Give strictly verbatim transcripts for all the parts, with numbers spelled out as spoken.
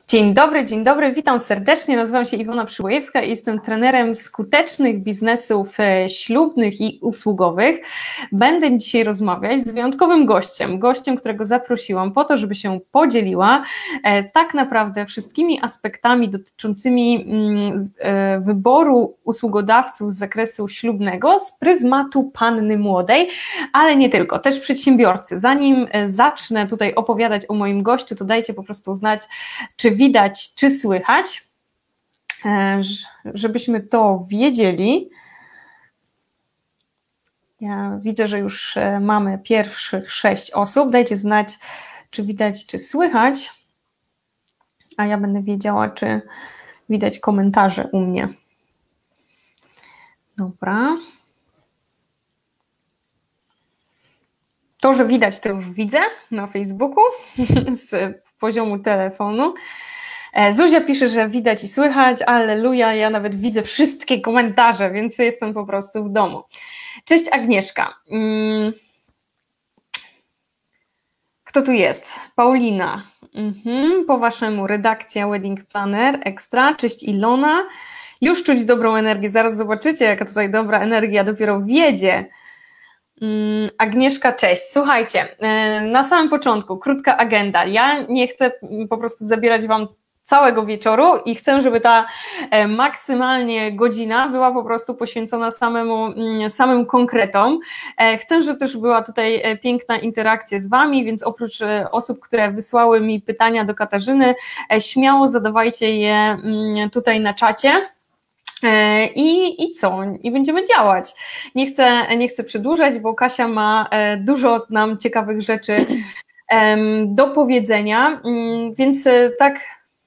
Dzień dobry, dzień dobry, witam serdecznie, nazywam się Iwona Przybojewska i jestem trenerem skutecznych biznesów ślubnych i usługowych. Będę dzisiaj rozmawiać z wyjątkowym gościem, gościem, którego zaprosiłam po to, żeby się podzieliła tak naprawdę wszystkimi aspektami dotyczącymi wyboru usługodawców z zakresu ślubnego z pryzmatu panny młodej, ale nie tylko, też przedsiębiorcy. Zanim zacznę tutaj opowiadać o moim gościu, to dajcie po prostu znać, czy widać, czy słychać, żebyśmy to wiedzieli. Ja widzę, że już mamy pierwszych sześć osób. Dajcie znać, czy widać, czy słychać, a ja będę wiedziała, czy widać komentarze u mnie. Dobra. To, że widać, to już widzę na Facebooku z poziomu telefonu. Zuzia pisze, że widać i słychać, alleluja, ja nawet widzę wszystkie komentarze, więc jestem po prostu w domu. Cześć Agnieszka. Kto tu jest? Paulina. Mhm. Po waszemu redakcja Wedding Planner Extra. Cześć Ilona. Już czuć dobrą energię, zaraz zobaczycie, jaka tutaj dobra energia dopiero wjedzie. Agnieszka, cześć. Słuchajcie, na samym początku krótka agenda. Ja nie chcę po prostu zabierać wam całego wieczoru i chcę, żeby ta maksymalnie godzina była po prostu poświęcona samemu, samym konkretom. Chcę, żeby też była tutaj piękna interakcja z wami, więc oprócz osób, które wysłały mi pytania do Katarzyny, śmiało zadawajcie je tutaj na czacie. I, I co? I będziemy działać. Nie chcę, nie chcę przedłużać, bo Kasia ma dużo nam ciekawych rzeczy do powiedzenia, więc tak,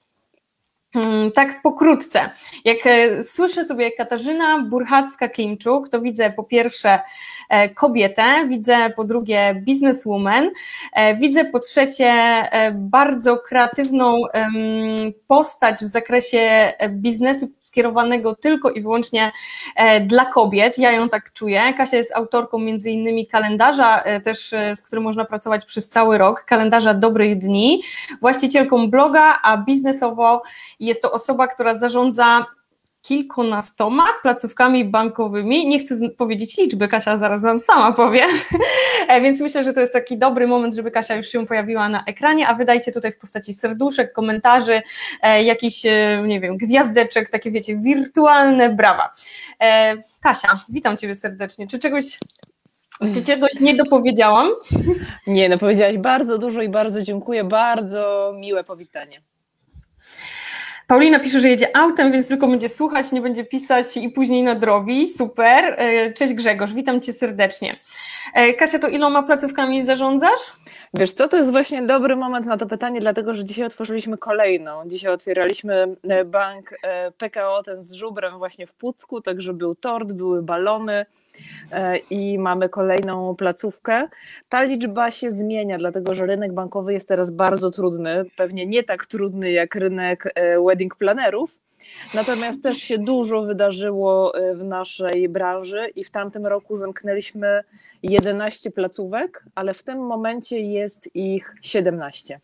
tak pokrótce. Jak słyszę sobie Katarzyna Burchacka-Klimczuk, to widzę po pierwsze kobietę, widzę po drugie businesswoman, widzę po trzecie bardzo kreatywną postać w zakresie biznesu skierowanego tylko i wyłącznie dla kobiet. Ja ją tak czuję. Kasia jest autorką między innymi kalendarza, też z którym można pracować przez cały rok, kalendarza dobrych dni, właścicielką bloga, a biznesowo jest to osoba, która zarządza kilkunastoma placówkami bankowymi. Nie chcę powiedzieć liczby, Kasia zaraz wam sama powie, więc myślę, że to jest taki dobry moment, żeby Kasia już się pojawiła na ekranie, a wydajcie tutaj w postaci serduszek, komentarzy, jakichś, nie wiem, gwiazdeczek, takie wiecie, wirtualne brawa. Kasia, witam ciebie serdecznie. Czy czegoś Czy czegoś nie dopowiedziałam? Nie, no powiedziałaś bardzo dużo i bardzo dziękuję, bardzo miłe powitanie. Paulina pisze, że jedzie autem, więc tylko będzie słuchać, nie będzie pisać i później nadrobi. Super. Cześć Grzegorz, witam cię serdecznie. Kasia, to iloma placówkami zarządzasz? Wiesz co, to jest właśnie dobry moment na to pytanie, dlatego że dzisiaj otworzyliśmy kolejną. Dzisiaj otwieraliśmy bank P K O, ten z żubrem właśnie w Pucku, także był tort, były balony i mamy kolejną placówkę. Ta liczba się zmienia, dlatego że rynek bankowy jest teraz bardzo trudny, pewnie nie tak trudny jak rynek wedding planerów, natomiast też się dużo wydarzyło w naszej branży i w tamtym roku zamknęliśmy jedenaście placówek, ale w tym momencie jest ich siedemnaście.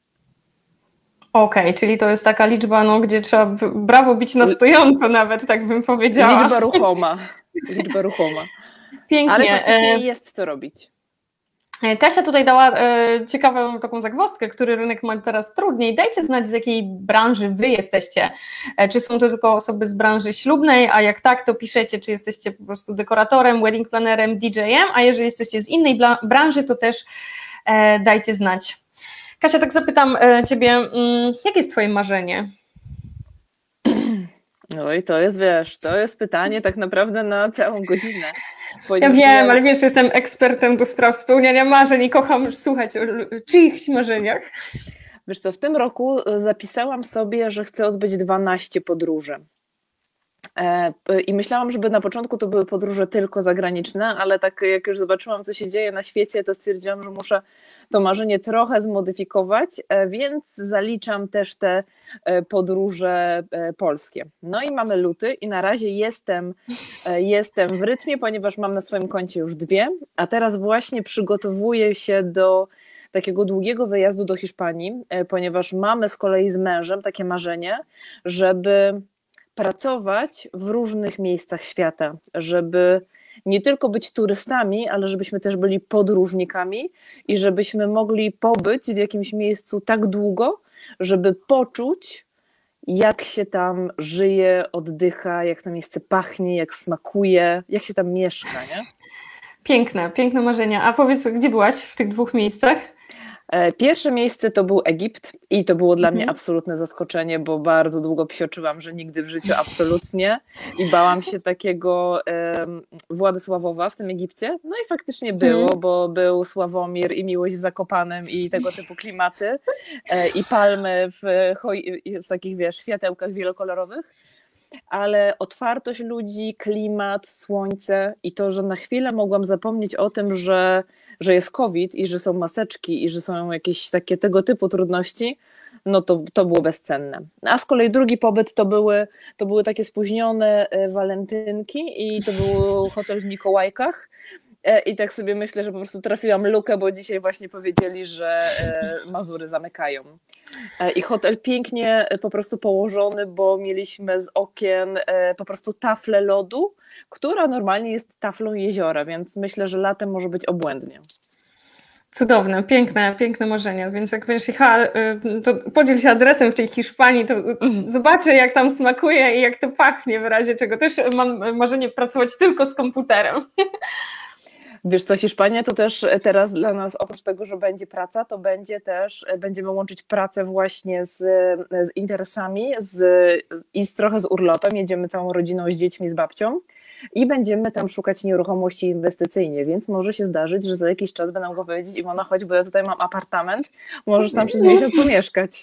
Okej, okay, czyli to jest taka liczba, no, gdzie trzeba brawo bić na stojąco nawet, tak bym powiedziała. Liczba ruchoma, liczba ruchoma. Pięknie. Ale faktycznie jest co robić. Kasia tutaj dała e, ciekawą taką zagwozdkę, który rynek ma teraz trudniej. Dajcie znać, z jakiej branży wy jesteście. E, czy są to tylko osoby z branży ślubnej, a jak tak, to piszecie, czy jesteście po prostu dekoratorem, wedding plannerem, D J em, a jeżeli jesteście z innej branży, to też e, dajcie znać. Kasia, tak zapytam e, ciebie, mm, jakie jest twoje marzenie? No i to jest, wiesz, to jest pytanie tak naprawdę na całą godzinę. Ja wiem, ale wiesz, jestem ekspertem do spraw spełniania marzeń i kocham słuchać o czyichś marzeniach. Wiesz co, w tym roku zapisałam sobie, że chcę odbyć dwanaście podróży. I myślałam, żeby na początku to były podróże tylko zagraniczne, ale tak jak już zobaczyłam, co się dzieje na świecie, to stwierdziłam, że muszę to marzenie trochę zmodyfikować, więc zaliczam też te podróże polskie. No i mamy luty i na razie jestem, jestem w rytmie, ponieważ mam na swoim koncie już dwie, a teraz właśnie przygotowuję się do takiego długiego wyjazdu do Hiszpanii, ponieważ mamy z kolei z mężem takie marzenie, żeby pracować w różnych miejscach świata, żeby nie tylko być turystami, ale żebyśmy też byli podróżnikami i żebyśmy mogli pobyć w jakimś miejscu tak długo, żeby poczuć, jak się tam żyje, oddycha, jak to miejsce pachnie, jak smakuje, jak się tam mieszka, nie? Piękne, piękne marzenia. A powiedz, gdzie byłaś w tych dwóch miejscach? Pierwsze miejsce to był Egipt i to było dla mhm. mnie absolutne zaskoczenie, bo bardzo długo psioczyłam, że nigdy w życiu absolutnie i bałam się takiego um, Władysławowa w tym Egipcie. No i faktycznie było, mhm. bo był Sławomir i Miłość w Zakopanem i tego typu klimaty e, i palmy w, w takich, wiesz, światełkach wielokolorowych. Ale otwartość ludzi, klimat, słońce i to, że na chwilę mogłam zapomnieć o tym, że, że jest COVID i że są maseczki i że są jakieś takie tego typu trudności, no to, to było bezcenne. A z kolei drugi pobyt to były, to były takie spóźnione walentynki i to był hotel w Mikołajkach. I tak sobie myślę, że po prostu trafiłam lukę, bo dzisiaj właśnie powiedzieli, że Mazury zamykają. I hotel pięknie po prostu położony, bo mieliśmy z okien po prostu taflę lodu, która normalnie jest taflą jeziora, więc myślę, że latem może być obłędnie. Cudowne, piękne, piękne marzenia, więc jak będziesz jechała, to podziel się adresem w tej Hiszpanii, to zobaczę, jak tam smakuje i jak to pachnie, w razie czego też mam marzenie pracować tylko z komputerem. Wiesz co, Hiszpania to też teraz dla nas, oprócz tego, że będzie praca, to będzie też, będziemy łączyć pracę właśnie z, z interesami z, i z, trochę z urlopem. Jedziemy całą rodziną z dziećmi, z babcią i będziemy tam szukać nieruchomości inwestycyjnie, więc może się zdarzyć, że za jakiś czas będę mogła powiedzieć: Iwona, chodź, bo ja tutaj mam apartament, możesz tam przez miesiąc pomieszkać.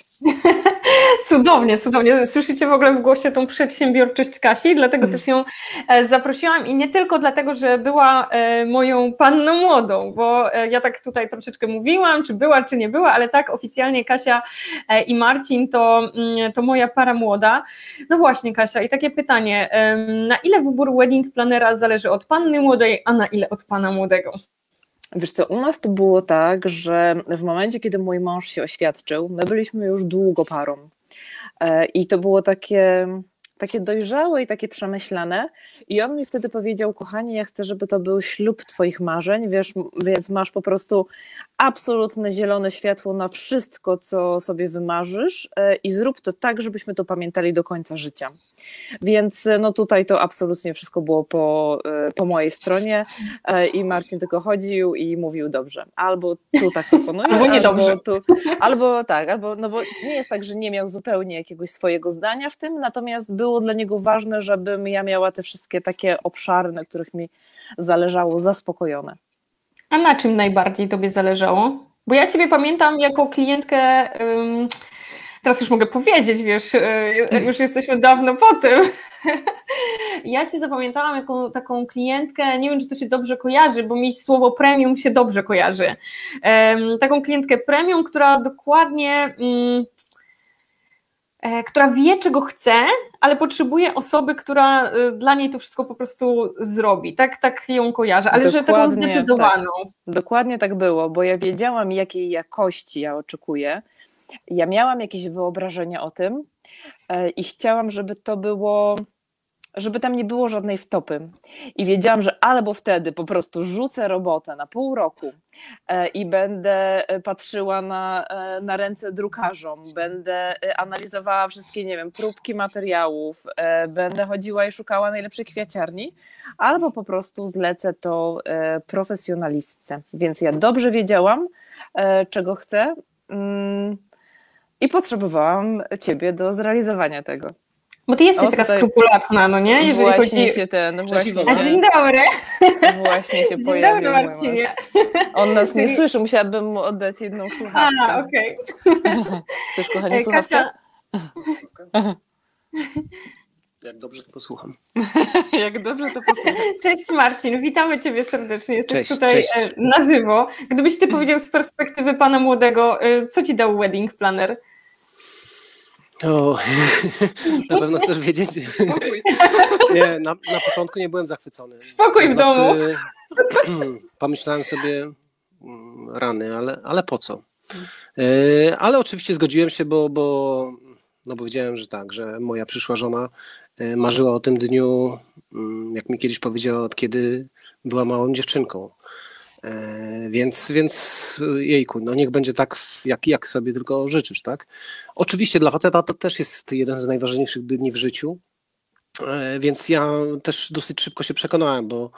Cudownie, cudownie. Słyszycie w ogóle w głosie tą przedsiębiorczość Kasi, dlatego też ją zaprosiłam i nie tylko dlatego, że była moją panną młodą, bo ja tak tutaj troszeczkę mówiłam, czy była, czy nie była, ale tak oficjalnie Kasia i Marcin to, to moja para młoda. No właśnie, Kasia, i takie pytanie, na ile wybór wedding planera zależy od panny młodej, a na ile od pana młodego? Wiesz co, u nas to było tak, że w momencie, kiedy mój mąż się oświadczył, my byliśmy już długo parą i to było takie, takie dojrzałe i takie przemyślane i on mi wtedy powiedział: kochanie, ja chcę, żeby to był ślub twoich marzeń, wiesz, więc masz po prostu absolutne zielone światło na wszystko, co sobie wymarzysz i zrób to tak, żebyśmy to pamiętali do końca życia. Więc no tutaj to absolutnie wszystko było po, po mojej stronie i Marcin tylko chodził i mówił: dobrze, albo tu tak proponuję, albo nie albo dobrze. Tu, albo tak, albo, no bo nie jest tak, że nie miał zupełnie jakiegoś swojego zdania w tym, natomiast było dla niego ważne, żebym ja miała te wszystkie takie obszary, na których mi zależało, zaspokojone. A na czym najbardziej tobie zależało? Bo ja ciebie pamiętam jako klientkę, um, teraz już mogę powiedzieć, wiesz, już jesteśmy dawno po tym. Ja cię zapamiętałam jako taką klientkę, nie wiem, czy to się dobrze kojarzy, bo mi słowo premium się dobrze kojarzy. Um, taką klientkę premium, która dokładnie... Um, która wie, czego chce, ale potrzebuje osoby, która dla niej to wszystko po prostu zrobi. Tak, tak ją kojarzę, ale dokładnie, że taką zdecydowaną. Tak. Dokładnie tak było, bo ja wiedziałam, jakiej jakości ja oczekuję. Ja miałam jakieś wyobrażenia o tym i chciałam, żeby to było... żeby tam nie było żadnej wtopy. I wiedziałam, że albo wtedy po prostu rzucę robotę na pół roku i będę patrzyła na, na ręce drukarzom, będę analizowała wszystkie, nie wiem, próbki materiałów, będę chodziła i szukała najlepszej kwiaciarni, albo po prostu zlecę to profesjonalistce. Więc ja dobrze wiedziałam, czego chcę i potrzebowałam ciebie do zrealizowania tego. Bo ty jesteś o, taka tutaj... skrupulatna, no nie? Jeżeli właśnie chodzi... się ten, właśnie się... A dzień dobry. Właśnie się dzień pojawił. Dzień dobry, Marcinie. On nas Czyli... nie słyszy, musiałabym mu oddać jedną słuchawkę. A, okej. Okay. Chcesz, kochanie, słuchawkę? Kasia... Jak dobrze to posłucham. Jak dobrze to posłucham. Cześć Marcin, witamy ciebie serdecznie, jesteś cześć, tutaj cześć. na żywo. Gdybyś ty powiedział z perspektywy pana młodego, co ci dał wedding planner? O, na pewno chcesz wiedzieć? Spokój. Nie, na, na początku nie byłem zachwycony. Spokój to w domu. znaczy, pomyślałem sobie, rany, ale, ale po co? Ale oczywiście zgodziłem się, bo, bo, no bo wiedziałem, że tak, że moja przyszła żona marzyła o tym dniu, jak mi kiedyś powiedziała, od kiedy była małą dziewczynką. Więc, więc jejku, no niech będzie tak, jak, jak sobie tylko życzysz, tak? Oczywiście dla faceta to też jest jeden z najważniejszych dni w życiu, więc ja też dosyć szybko się przekonałem, bo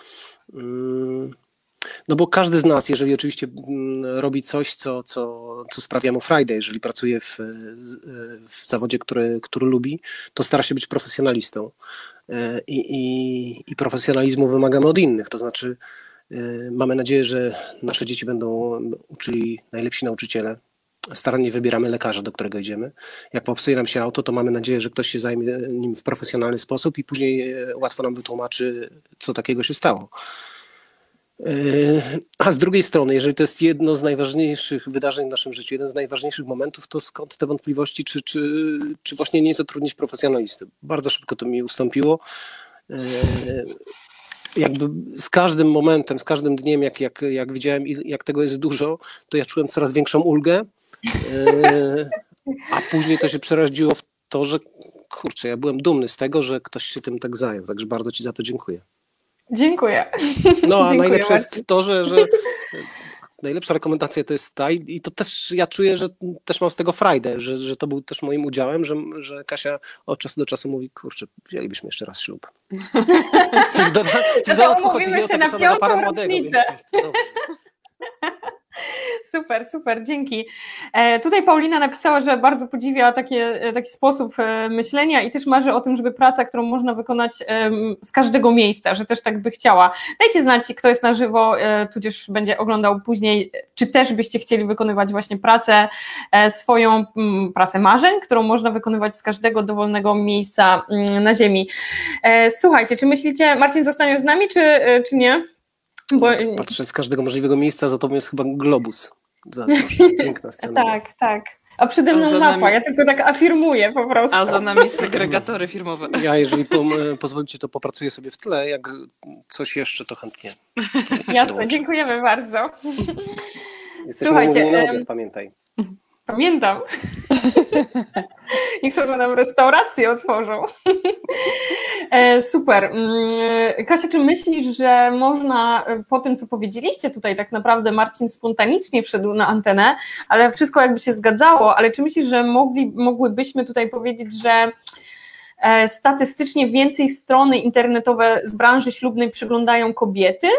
no bo każdy z nas, jeżeli oczywiście robi coś, co, co, co sprawia mu frajdę, jeżeli pracuje w, w zawodzie, który, który lubi, to stara się być profesjonalistą. I, i, i profesjonalizmu wymagamy od innych, to znaczy mamy nadzieję, że nasze dzieci będą uczyli najlepsi nauczyciele. Starannie wybieramy lekarza, do którego idziemy. Jak popsuje nam się auto, to mamy nadzieję, że ktoś się zajmie nim w profesjonalny sposób i później łatwo nam wytłumaczy, co takiego się stało. A z drugiej strony, jeżeli to jest jedno z najważniejszych wydarzeń w naszym życiu, jeden z najważniejszych momentów, to skąd te wątpliwości, czy, czy, czy właśnie nie zatrudnić profesjonalisty? Bardzo szybko to mi ustąpiło. Jakby z każdym momentem, z każdym dniem, jak, jak, jak widziałem, jak tego jest dużo, to ja czułem coraz większą ulgę, a później to się przerodziło w to, że kurczę, ja byłem dumny z tego, że ktoś się tym tak zajął, także bardzo Ci za to dziękuję. Dziękuję. No a Dziękuję najlepsze bardzo. jest to, że, że najlepsza rekomendacja to jest ta i, i to też ja czuję, że też mam z tego frajdę, że, że to był też moim udziałem, że, że Kasia od czasu do czasu mówi, kurczę, wzięlibyśmy jeszcze raz ślub. I w, doda i w No to dodatku chodzi umówimy mi o się tego na samego piątą para młodego, więc rocznicę. jest dobrze. Super, super, dzięki. E, tutaj Paulina napisała, że bardzo podziwia takie, taki sposób e, myślenia i też marzy o tym, żeby praca, którą można wykonać e, z każdego miejsca, że też tak by chciała. Dajcie znać, kto jest na żywo, e, tudzież będzie oglądał później, czy też byście chcieli wykonywać właśnie pracę, e, swoją m, pracę marzeń, którą można wykonywać z każdego dowolnego miejsca m, na ziemi. E, słuchajcie, czy myślicie, Marcin zostaniesz z nami, czy, e, czy nie? Bo... Patrzę z każdego możliwego miejsca, za tobą jest chyba globus. Zobacz, piękna scena. Tak, tak. A przede mną A za mapa, nami- ja tylko tak afirmuję po prostu. A za nami segregatory firmowe. Ja, jeżeli pom, pozwolicie, to popracuję sobie w tle, jak coś jeszcze, to chętnie. Jasne, dziękujemy bardzo. Jesteśmy Słuchajcie, umówieni na em, obiad, pamiętaj. Pamiętam. Niech sobie nam restaurację otworzą. E, Super. Mm, Kasia, czy myślisz, że można e, po tym, co powiedzieliście tutaj, tak naprawdę Marcin spontanicznie wszedł na antenę, ale wszystko jakby się zgadzało, ale czy myślisz, że mogli, mogłybyśmy tutaj powiedzieć, że e, statystycznie więcej strony internetowe z branży ślubnej przyglądają kobiety?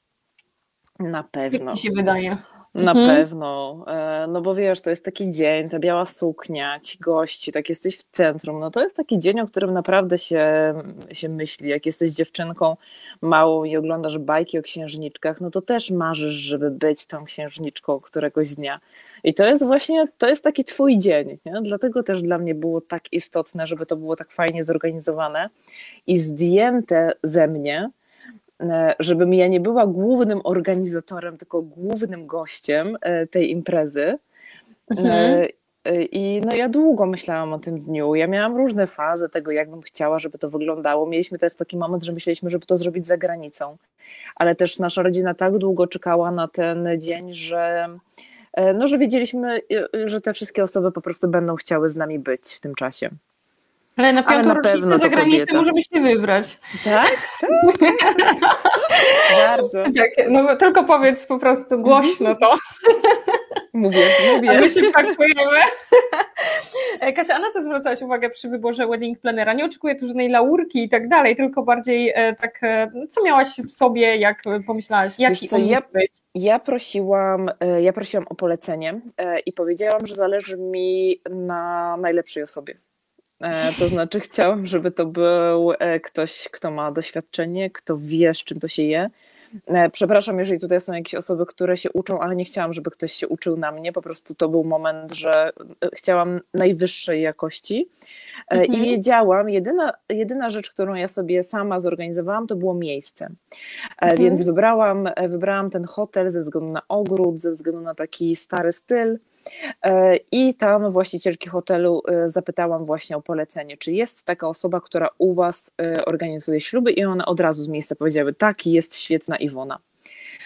Na Jak pewno. ci się wydaje? Na Mhm. pewno, e, no bo wiesz, to jest taki dzień, ta biała suknia, ci gości, tak jesteś w centrum, no to jest taki dzień, o którym naprawdę się, się myśli, jak jesteś dziewczynką małą i oglądasz bajki o księżniczkach, no to też marzysz, żeby być tą księżniczką któregoś dnia i to jest właśnie, to jest taki twój dzień, nie? Dlatego też dla mnie było tak istotne, żeby to było tak fajnie zorganizowane i zdjęte ze mnie, żebym ja nie była głównym organizatorem, tylko głównym gościem tej imprezy. Mhm. I no ja długo myślałam o tym dniu. Ja miałam różne fazy tego, jak bym chciała, żeby to wyglądało. Mieliśmy też taki moment, że myśleliśmy, żeby to zrobić za granicą. Ale też nasza rodzina tak długo czekała na ten dzień, że, no, że wiedzieliśmy, że te wszystkie osoby po prostu będą chciały z nami być w tym czasie. Ale na Ale piątą na rocznicę pewno to zagraniczną kobieta. możemy się wybrać. Tak? Tak. Bardzo. Tak, no tylko powiedz po prostu głośno to, Mówię, a mówię. my się pakujemy. Kasia, a na co zwracałaś uwagę przy wyborze wedding planera? Nie oczekuję tu żadnej laurki i tak dalej, tylko bardziej e, tak, e, co miałaś w sobie, jak pomyślałaś, jaki Wiesz co, on ja- mógł być? Ja prosiłam, e, ja prosiłam o polecenie e, i powiedziałam, że zależy mi na najlepszej osobie. E, To znaczy chciałam, żeby to był e, ktoś, kto ma doświadczenie, kto wie, z czym to się je. E, Przepraszam, jeżeli tutaj są jakieś osoby, które się uczą, ale nie chciałam, żeby ktoś się uczył na mnie. Po prostu to był moment, że e, chciałam najwyższej jakości. E, I Mhm. wiedziałam, jedyna, jedyna rzecz, którą ja sobie sama zorganizowałam, to było miejsce. E, Mhm. Więc wybrałam, e, wybrałam ten hotel ze względu na ogród, ze względu na taki stary styl. E, I tam właścicielki hotelu e, zapytałam właśnie o polecenie, czy jest taka osoba, która u was e, organizuje śluby, i one od razu z miejsca powiedziały, tak, jest świetna Iwona.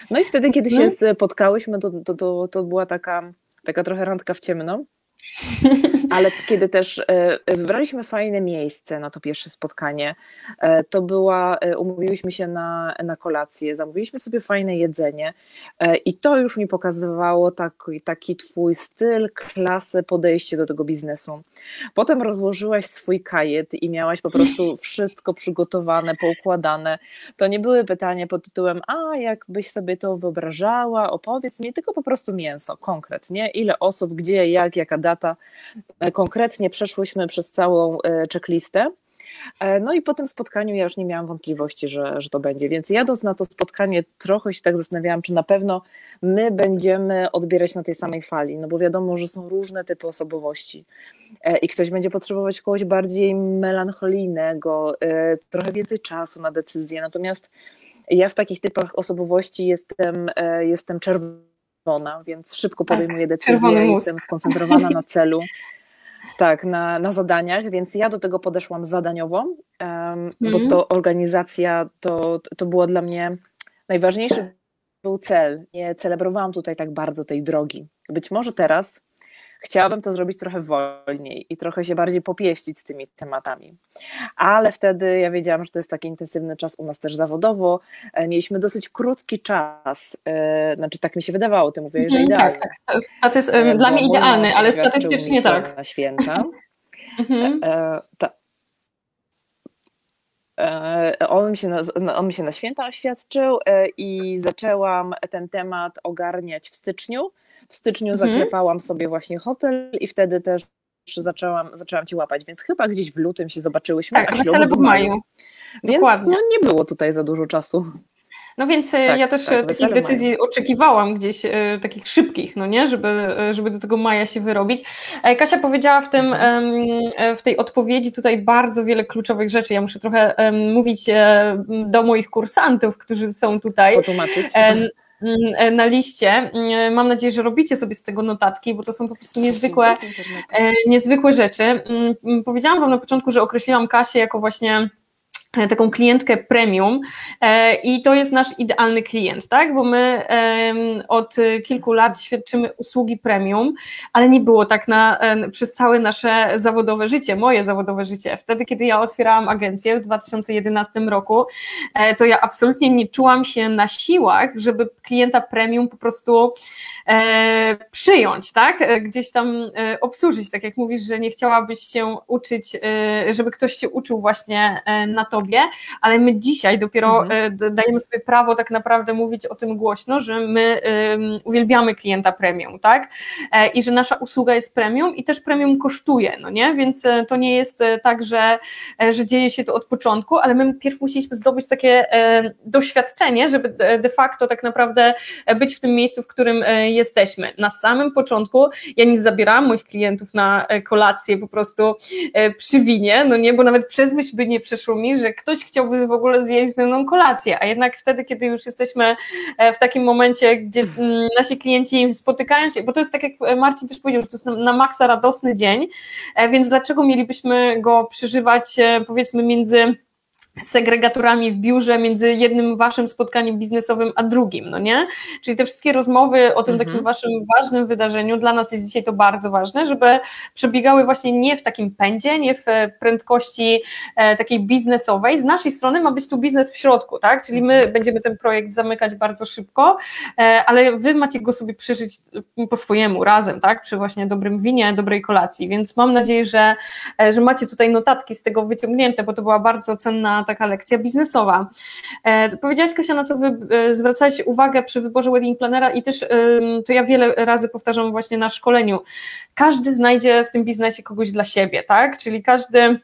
No i wtedy, kiedy się spotkałyśmy, to, to, to, to była taka, taka trochę randka w ciemno. Ale kiedy też wybraliśmy fajne miejsce na to pierwsze spotkanie, to była, umówiłyśmy się na, na kolację, zamówiliśmy sobie fajne jedzenie i to już mi pokazywało taki, taki twój styl, klasę, podejście do tego biznesu. Potem rozłożyłaś swój kajet i miałaś po prostu wszystko przygotowane, poukładane. To nie były pytania pod tytułem, a jak byś sobie to wyobrażała, opowiedz mi, tylko po prostu mięso, konkretnie, ile osób, gdzie, jak, jaka data. Konkretnie przeszłyśmy przez całą checklistę. No i po tym spotkaniu ja już nie miałam wątpliwości, że, że to będzie, więc jadąc na to spotkanie trochę się tak zastanawiałam, czy na pewno my będziemy odbierać na tej samej fali, no bo wiadomo, że są różne typy osobowości i ktoś będzie potrzebować kogoś bardziej melancholijnego, trochę więcej czasu na decyzję, natomiast ja w takich typach osobowości jestem, jestem czerwona, więc szybko podejmuję decyzję, jestem skoncentrowana na celu. Tak, na, na zadaniach, więc ja do tego podeszłam zadaniowo, um, mm. bo to organizacja, to, to było dla mnie najważniejszy był cel. Nie celebrowałam tutaj tak bardzo tej drogi. Być może teraz chciałabym to zrobić trochę wolniej i trochę się bardziej popieścić z tymi tematami. Ale wtedy ja wiedziałam, że to jest taki intensywny czas u nas też zawodowo. Mieliśmy dosyć krótki czas, znaczy tak mi się wydawało, ty mówiłeś, że idealny. Tak, tak. Statys, dla mnie idealny, ale statystycznie tak. Na święta. Mhm. E, ta, e, on, mi się na, on mi się na święta oświadczył e, i zaczęłam ten temat ogarniać w styczniu. W styczniu mhm. zaklepałam sobie właśnie hotel i wtedy też zaczęłam, zaczęłam cię łapać, więc chyba gdzieś w lutym się zobaczyłyśmy. Tak, wesele w maju. Więc Dokładnie. No, nie było tutaj za dużo czasu. No więc tak, ja też tak, takich decyzji mają. oczekiwałam gdzieś, e, takich szybkich, no nie, żeby, żeby do tego maja się wyrobić. E, Kasia powiedziała w tym, e, w tej odpowiedzi tutaj bardzo wiele kluczowych rzeczy. Ja muszę trochę e, mówić e, do moich kursantów, którzy są tutaj. Potłumaczyć. E, na liście. Mam nadzieję, że robicie sobie z tego notatki, bo to są po prostu niezwykłe, niezwykłe rzeczy. Powiedziałam wam na początku, że określiłam Kasię jako właśnie taką klientkę premium i to jest nasz idealny klient, tak? Bo my od kilku lat świadczymy usługi premium, ale nie było tak na, przez całe nasze zawodowe życie, moje zawodowe życie. Wtedy, kiedy ja otwierałam agencję w dwa tysiące jedenastym roku, to ja absolutnie nie czułam się na siłach, żeby klienta premium po prostu przyjąć, tak? Gdzieś tam obsłużyć, tak jak mówisz, że nie chciałabyś się uczyć, żeby ktoś się uczył właśnie na tobie, ale my dzisiaj dopiero mhm. dajemy sobie prawo tak naprawdę mówić o tym głośno, że my um, uwielbiamy klienta premium, tak? I że nasza usługa jest premium i też premium kosztuje, no nie? Więc to nie jest tak, że, że dzieje się to od początku, ale my pierw musieliśmy zdobyć takie doświadczenie, żeby de facto tak naprawdę być w tym miejscu, w którym jesteśmy. Na samym początku ja nie zabierałam moich klientów na kolację po prostu przy winie, no nie, bo nawet przez myśl by nie przeszło mi, że ktoś chciałby w ogóle zjeść ze mną kolację, a jednak wtedy, kiedy już jesteśmy w takim momencie, gdzie nasi klienci spotykają się, bo to jest tak jak Marcin też powiedział, że to jest na maksa radosny dzień, więc dlaczego mielibyśmy go przeżywać powiedzmy między segregatorami w biurze, między jednym waszym spotkaniem biznesowym a drugim, no nie? Czyli te wszystkie rozmowy o tym mhm. takim waszym ważnym wydarzeniu, dla nas jest dzisiaj to bardzo ważne, żeby przebiegały właśnie nie w takim pędzie, nie w prędkości e, takiej biznesowej. Z naszej strony ma być tu biznes w środku, tak? Czyli my będziemy ten projekt zamykać bardzo szybko, e, ale wy macie go sobie przeżyć po swojemu, razem, tak? Przy właśnie dobrym winie, dobrej kolacji, więc mam nadzieję, że, e, że macie tutaj notatki z tego wyciągnięte, bo to była bardzo cenna taka lekcja biznesowa. E, powiedziałaś, Kasia, na co wy e, zwracałeś uwagę przy wyborze wedding planera i też e, to ja wiele razy powtarzam właśnie na szkoleniu. Każdy znajdzie w tym biznesie kogoś dla siebie, tak? Czyli każdy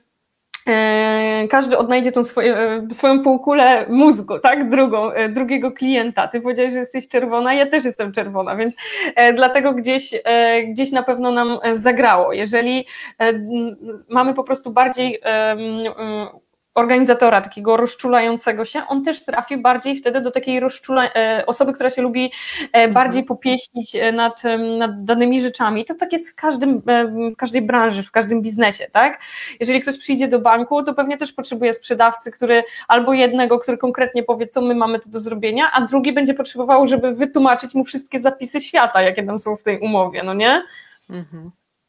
e, każdy odnajdzie tą swoje, e, swoją półkulę mózgu, tak? Drugą, e, drugiego klienta. Ty powiedziałeś, że jesteś czerwona, ja też jestem czerwona, więc e, dlatego gdzieś, e, gdzieś na pewno nam zagrało. Jeżeli e, mamy po prostu bardziej e, organizatora, takiego rozczulającego się, on też trafi bardziej wtedy do takiej rozczula, osoby, która się lubi bardziej mhm. popieścić nad, nad danymi rzeczami. To tak jest w, każdym, w każdej branży, w każdym biznesie, tak? Jeżeli ktoś przyjdzie do banku, to pewnie też potrzebuje sprzedawcy, który albo jednego, który konkretnie powie, co my mamy tu do zrobienia, a drugi będzie potrzebował, żeby wytłumaczyć mu wszystkie zapisy świata, jakie tam są w tej umowie, no nie? Mhm.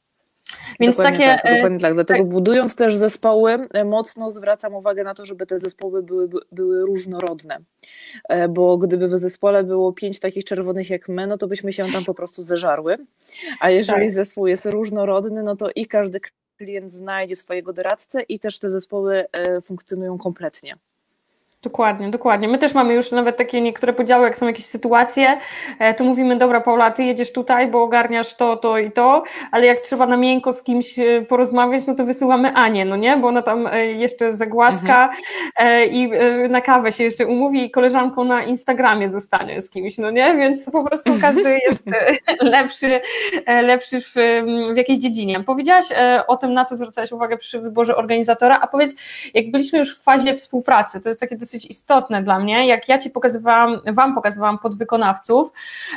Więc dokładnie takie. Tak, dokładnie tak. Dlatego tak. budując też zespoły, mocno zwracam uwagę na to, żeby te zespoły były, były różnorodne. Bo gdyby w zespole było pięć takich czerwonych jak my, no to byśmy się tam po prostu zeżarły. A jeżeli tak. zespół jest różnorodny, no to i każdy klient znajdzie swojego doradcę i też te zespoły funkcjonują kompletnie. Dokładnie, dokładnie. My też mamy już nawet takie niektóre podziały, jak są jakieś sytuacje, to mówimy, dobra Paula, ty jedziesz tutaj, bo ogarniasz to, to i to, ale jak trzeba na miękko z kimś porozmawiać, no to wysyłamy Anię, no nie, bo ona tam jeszcze zagłaska mhm. i na kawę się jeszcze umówi i koleżanką na Instagramie zostanie z kimś, no nie, więc po prostu każdy jest lepszy, lepszy w, w jakiejś dziedzinie. Powiedziałaś o tym, na co zwracałaś uwagę przy wyborze organizatora, a powiedz, jak byliśmy już w fazie współpracy, to jest takie dosyć istotne dla mnie, jak ja Ci pokazywałam, Wam pokazywałam podwykonawców,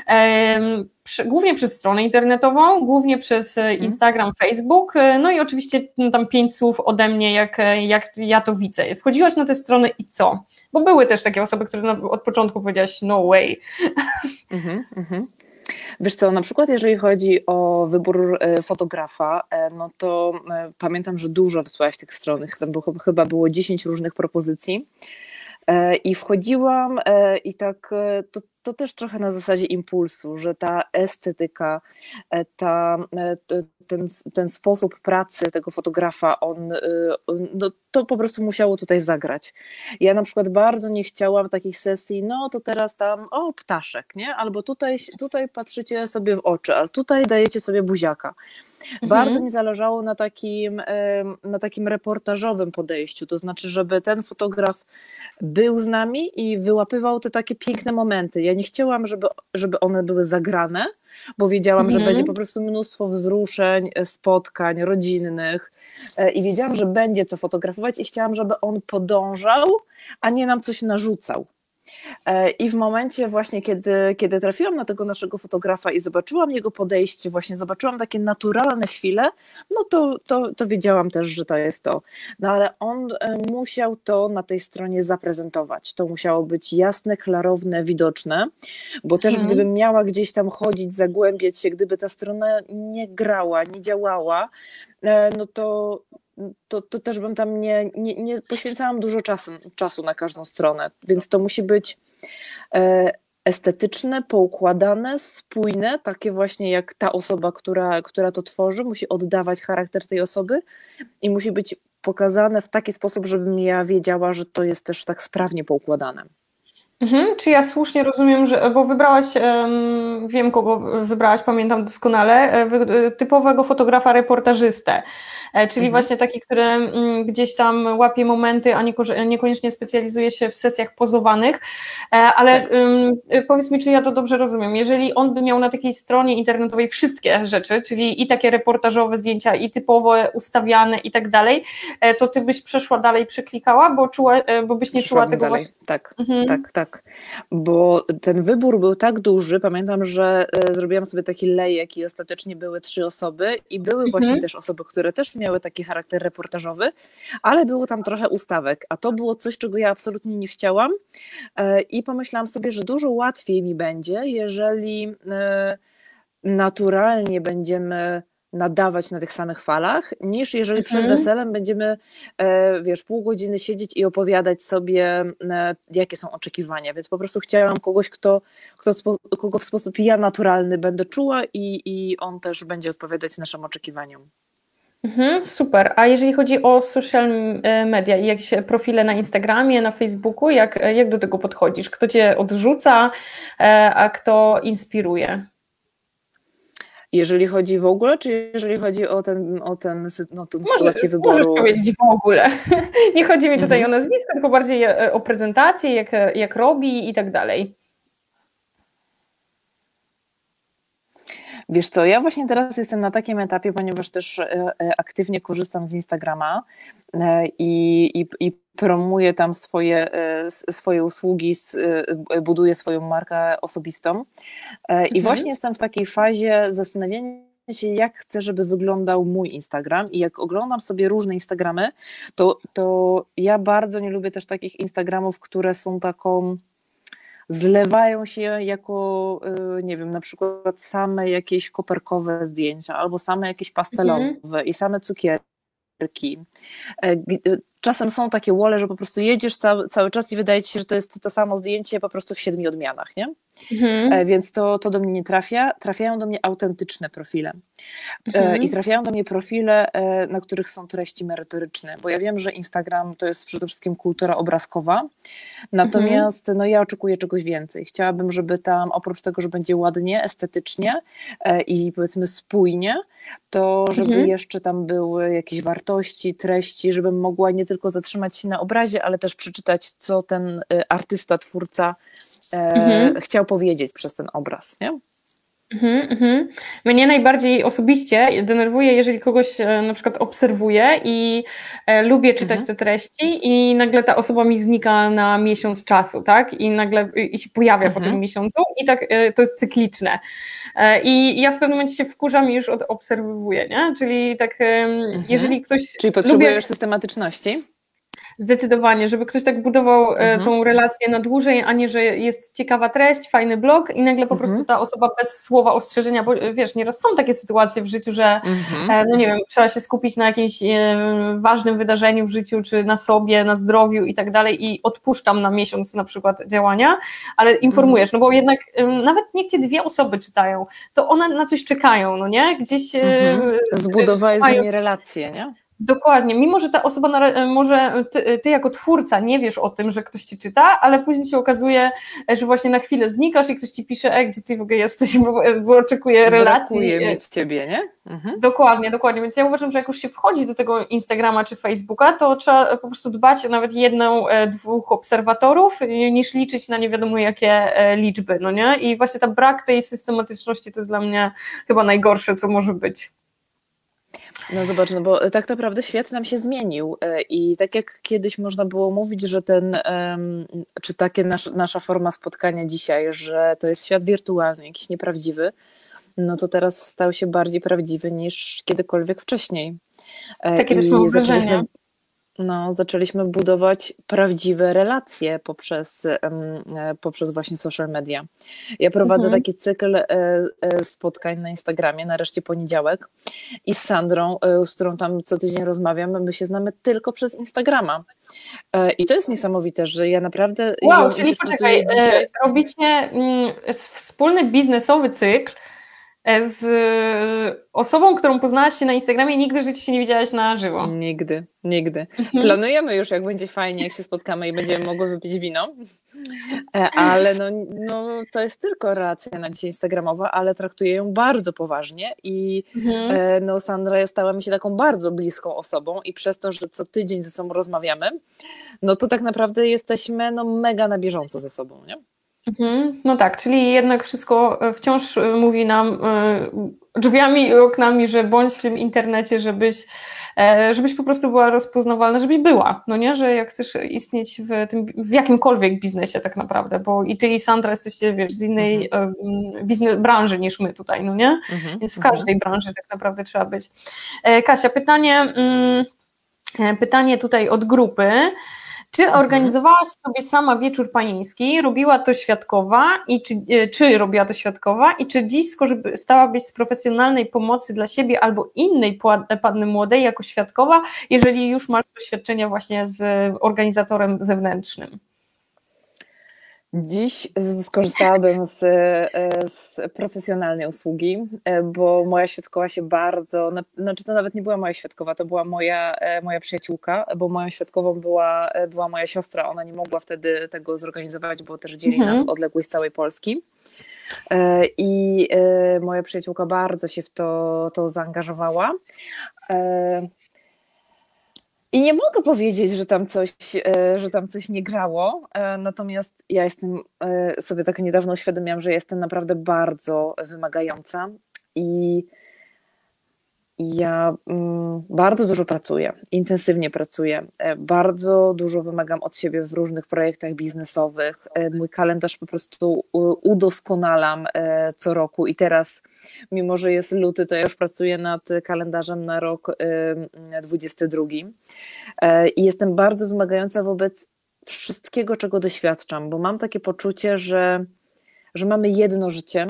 um, przy, głównie przez stronę internetową, głównie przez Instagram, Facebook, no i oczywiście no, tam pięć słów ode mnie, jak, jak ja to widzę. Wchodziłaś na te strony i co? Bo były też takie osoby, które no, od początku powiedziałaś no way. Mhm, mhm. Wiesz co, na przykład jeżeli chodzi o wybór fotografa, no to pamiętam, że dużo wysłałaś tych stron, tam było, chyba było dziesięć różnych propozycji. I wchodziłam i tak, to, to też trochę na zasadzie impulsu, że ta estetyka, ta, ten, ten sposób pracy tego fotografa, on, no, to po prostu musiało tutaj zagrać. Ja na przykład bardzo nie chciałam takich sesji, no to teraz tam, o ptaszek, nie? Albo tutaj, tutaj patrzycie sobie w oczy, ale tutaj dajecie sobie buziaka. Mhm. Bardzo mi zależało na takim, na takim reportażowym podejściu, to znaczy, żeby ten fotograf był z nami i wyłapywał te takie piękne momenty. Ja nie chciałam, żeby, żeby one były zagrane, bo wiedziałam, mhm. że będzie po prostu mnóstwo wzruszeń, spotkań rodzinnych i wiedziałam, że będzie co fotografować i chciałam, żeby on podążał, a nie nam coś narzucał. I w momencie właśnie, kiedy, kiedy trafiłam na tego naszego fotografa i zobaczyłam jego podejście, właśnie zobaczyłam takie naturalne chwile, no to, to, to wiedziałam też, że to jest to. No ale on musiał to na tej stronie zaprezentować. To musiało być jasne, klarowne, widoczne, bo też hmm. gdybym miała gdzieś tam chodzić, zagłębiać się, gdyby ta strona nie grała, nie działała, no to To, to też bym tam nie, nie, nie poświęcałam dużo czasu, czasu na każdą stronę, więc to musi być e, estetyczne, poukładane, spójne, takie właśnie jak ta osoba, która, która to tworzy, musi oddawać charakter tej osoby i musi być pokazane w taki sposób, żebym ja wiedziała, że to jest też tak sprawnie poukładane. Mhm, czy ja słusznie rozumiem, że, bo wybrałaś, um, wiem kogo wybrałaś, pamiętam doskonale, wy, typowego fotografa reportażystę, czyli mhm. właśnie taki, który um, gdzieś tam łapie momenty, a nieko, niekoniecznie specjalizuje się w sesjach pozowanych, ale tak. um, powiedz mi, czy ja to dobrze rozumiem, jeżeli on by miał na takiej stronie internetowej wszystkie rzeczy, czyli i takie reportażowe zdjęcia, i typowo ustawiane i tak dalej, to ty byś przeszła dalej, przeklikała, bo, czuła, bo byś nie Przeszłam czuła tego dalej. Właśnie... Tak, mhm. tak, tak. Bo ten wybór był tak duży, pamiętam, że zrobiłam sobie taki lejek i ostatecznie były trzy osoby i były mhm. właśnie też osoby, które też miały taki charakter reportażowy, ale było tam trochę ustawek, a to było coś, czego ja absolutnie nie chciałam i pomyślałam sobie, że dużo łatwiej mi będzie, jeżeli naturalnie będziemy nadawać na tych samych falach, niż jeżeli przed mhm. weselem będziemy, wiesz, pół godziny siedzieć i opowiadać sobie, jakie są oczekiwania, więc po prostu chciałam kogoś, kto, kto, kogo w sposób ja naturalny będę czuła i, i on też będzie odpowiadać naszym oczekiwaniom. Mhm, super. A jeżeli chodzi o social media i jakieś profile na Instagramie, na Facebooku, jak, jak do tego podchodzisz? Kto cię odrzuca, a kto inspiruje? Jeżeli chodzi w ogóle, czy jeżeli chodzi o ten, o ten no, tę Może, sytuację wyboru? Możesz powiedzieć w ogóle. Nie chodzi mi tutaj mhm. o nazwisko, tylko bardziej o prezentację, jak, jak robi i tak dalej. Wiesz co, ja właśnie teraz jestem na takim etapie, ponieważ też aktywnie korzystam z Instagrama i, i, i promuję tam swoje, swoje usługi, buduję swoją markę osobistą. I Mhm. właśnie jestem w takiej fazie zastanawiania się, jak chcę, żeby wyglądał mój Instagram i jak oglądam sobie różne Instagramy, to, to ja bardzo nie lubię też takich Instagramów, które są taką, zlewają się jako, nie wiem, na przykład same jakieś koperkowe zdjęcia albo same jakieś pastelowe Mhm. i same cukierki. Czasem są takie wall, że po prostu jedziesz cały, cały czas i wydaje ci się, że to jest to samo zdjęcie po prostu w siedmiu odmianach, nie? Mhm. Więc to, to do mnie nie trafia. Trafiają do mnie autentyczne profile. Mhm. I trafiają do mnie profile, na których są treści merytoryczne, bo ja wiem, że Instagram to jest przede wszystkim kultura obrazkowa, natomiast no, ja oczekuję czegoś więcej. Chciałabym, żeby tam oprócz tego, że będzie ładnie, estetycznie i powiedzmy spójnie, to żeby Mhm. jeszcze tam były jakieś wartości, treści, żebym mogła nie tylko zatrzymać się na obrazie, ale też przeczytać, co ten artysta, twórca Mhm. e, chciał powiedzieć przez ten obraz, nie? Mhm, mhm. Mnie najbardziej osobiście denerwuje, jeżeli kogoś e, na przykład obserwuję i e, lubię czytać Mhm. te treści i nagle ta osoba mi znika na miesiąc czasu, tak? I nagle i się pojawia po Mhm. tym miesiącu i tak e, to jest cykliczne. E, I ja w pewnym momencie się wkurzam i już odobserwuję, nie? Czyli tak, e, Mhm. jeżeli ktoś Czyli lubię potrzebujesz systematyczności? Zdecydowanie, żeby ktoś tak budował Mhm. tą relację na dłużej, a nie, że jest ciekawa treść, fajny blog i nagle po Mhm. prostu ta osoba bez słowa ostrzeżenia, bo wiesz, nieraz są takie sytuacje w życiu, że Mhm. no nie wiem, trzeba się skupić na jakimś ważnym wydarzeniu w życiu, czy na sobie, na zdrowiu i tak dalej i odpuszczam na miesiąc na przykład działania, ale informujesz, no bo jednak nawet niech cię dwie osoby czytają, to one na coś czekają, no nie? Gdzieś Mhm. Zbudowałeś z mają... nimi relacje, nie? Dokładnie, mimo że ta osoba, na, może ty, ty jako twórca nie wiesz o tym, że ktoś ci czyta, ale później się okazuje, że właśnie na chwilę znikasz i ktoś ci pisze, e, gdzie ty w ogóle jesteś, bo, bo oczekuję relacji. Brakuje mi ciebie, nie? Mhm. Dokładnie, dokładnie, więc ja uważam, że jak już się wchodzi do tego Instagrama czy Facebooka, to trzeba po prostu dbać o nawet jedną, dwóch obserwatorów, niż liczyć na nie wiadomo jakie liczby, no nie? I właśnie ta brak tej systematyczności to jest dla mnie chyba najgorsze, co może być. No zobacz, no bo tak naprawdę świat nam się zmienił i tak jak kiedyś można było mówić, że ten, czy takie nasz, nasza forma spotkania dzisiaj, że to jest świat wirtualny, jakiś nieprawdziwy, no to teraz stał się bardziej prawdziwy niż kiedykolwiek wcześniej. Takie I też mam zaczęliśmy, wrażenie. no, zaczęliśmy budować prawdziwe relacje poprzez, poprzez właśnie social media. Ja prowadzę Mhm. taki cykl spotkań na Instagramie, nareszcie poniedziałek, i z Sandrą, z którą tam co tydzień rozmawiam, my się znamy tylko przez Instagrama. I to jest niesamowite, że ja naprawdę Wow, ją czyli interpretuję poczekaj, dzisiaj. robicie wspólny biznesowy cykl z osobą, którą poznałaś się na Instagramie i nigdy w życiu się nie widziałaś na żywo. Nigdy, nigdy. Mhm. Planujemy już, jak będzie fajnie, jak się spotkamy i będziemy mogły wypić wino, ale no, no, to jest tylko relacja na dzisiaj instagramowa, ale traktuję ją bardzo poważnie i Mhm. no, Sandra stała mi się taką bardzo bliską osobą i przez to, że co tydzień ze sobą rozmawiamy, no to tak naprawdę jesteśmy no, mega na bieżąco ze sobą, nie? Mhm. No tak, czyli jednak wszystko wciąż mówi nam drzwiami i oknami, że bądź w tym internecie, żebyś, żebyś po prostu była rozpoznawalna, żebyś była, no nie, że jak chcesz istnieć w tym, w jakimkolwiek biznesie tak naprawdę, bo i ty i Sandra jesteście, wiesz, z innej mhm. biznes branży niż my tutaj, no nie, mhm. więc w każdej mhm. branży tak naprawdę trzeba być. Kasia, pytanie, pytanie tutaj od grupy. Czy organizowałaś sobie sama wieczór panieński, robiła to świadkowa i czy, czy robiła to świadkowa i czy dziś skorzystałabyś z profesjonalnej pomocy dla siebie albo innej panny młodej jako świadkowa, jeżeli już masz doświadczenia właśnie z organizatorem zewnętrznym? Dziś skorzystałabym z, z profesjonalnej usługi, bo moja świadkowa się bardzo, znaczy to nawet nie była moja świadkowa, to była moja, moja przyjaciółka, bo moją świadkową była, była moja siostra, ona nie mogła wtedy tego zorganizować, bo też dzieli Mhm. nas odległość z całej Polski. I moja przyjaciółka bardzo się w to, to zaangażowała. I nie mogę powiedzieć, że tam coś, że tam coś nie grało, natomiast ja jestem, sobie tak niedawno uświadomiłam, że jestem naprawdę bardzo wymagająca I ja mm, bardzo dużo pracuję, intensywnie pracuję, bardzo dużo wymagam od siebie w różnych projektach biznesowych. Mój kalendarz po prostu udoskonalam co roku i teraz, mimo że jest luty, to ja już pracuję nad kalendarzem na rok dwudziesty drugi i jestem bardzo wymagająca wobec wszystkiego, czego doświadczam, bo mam takie poczucie, że, że mamy jedno życie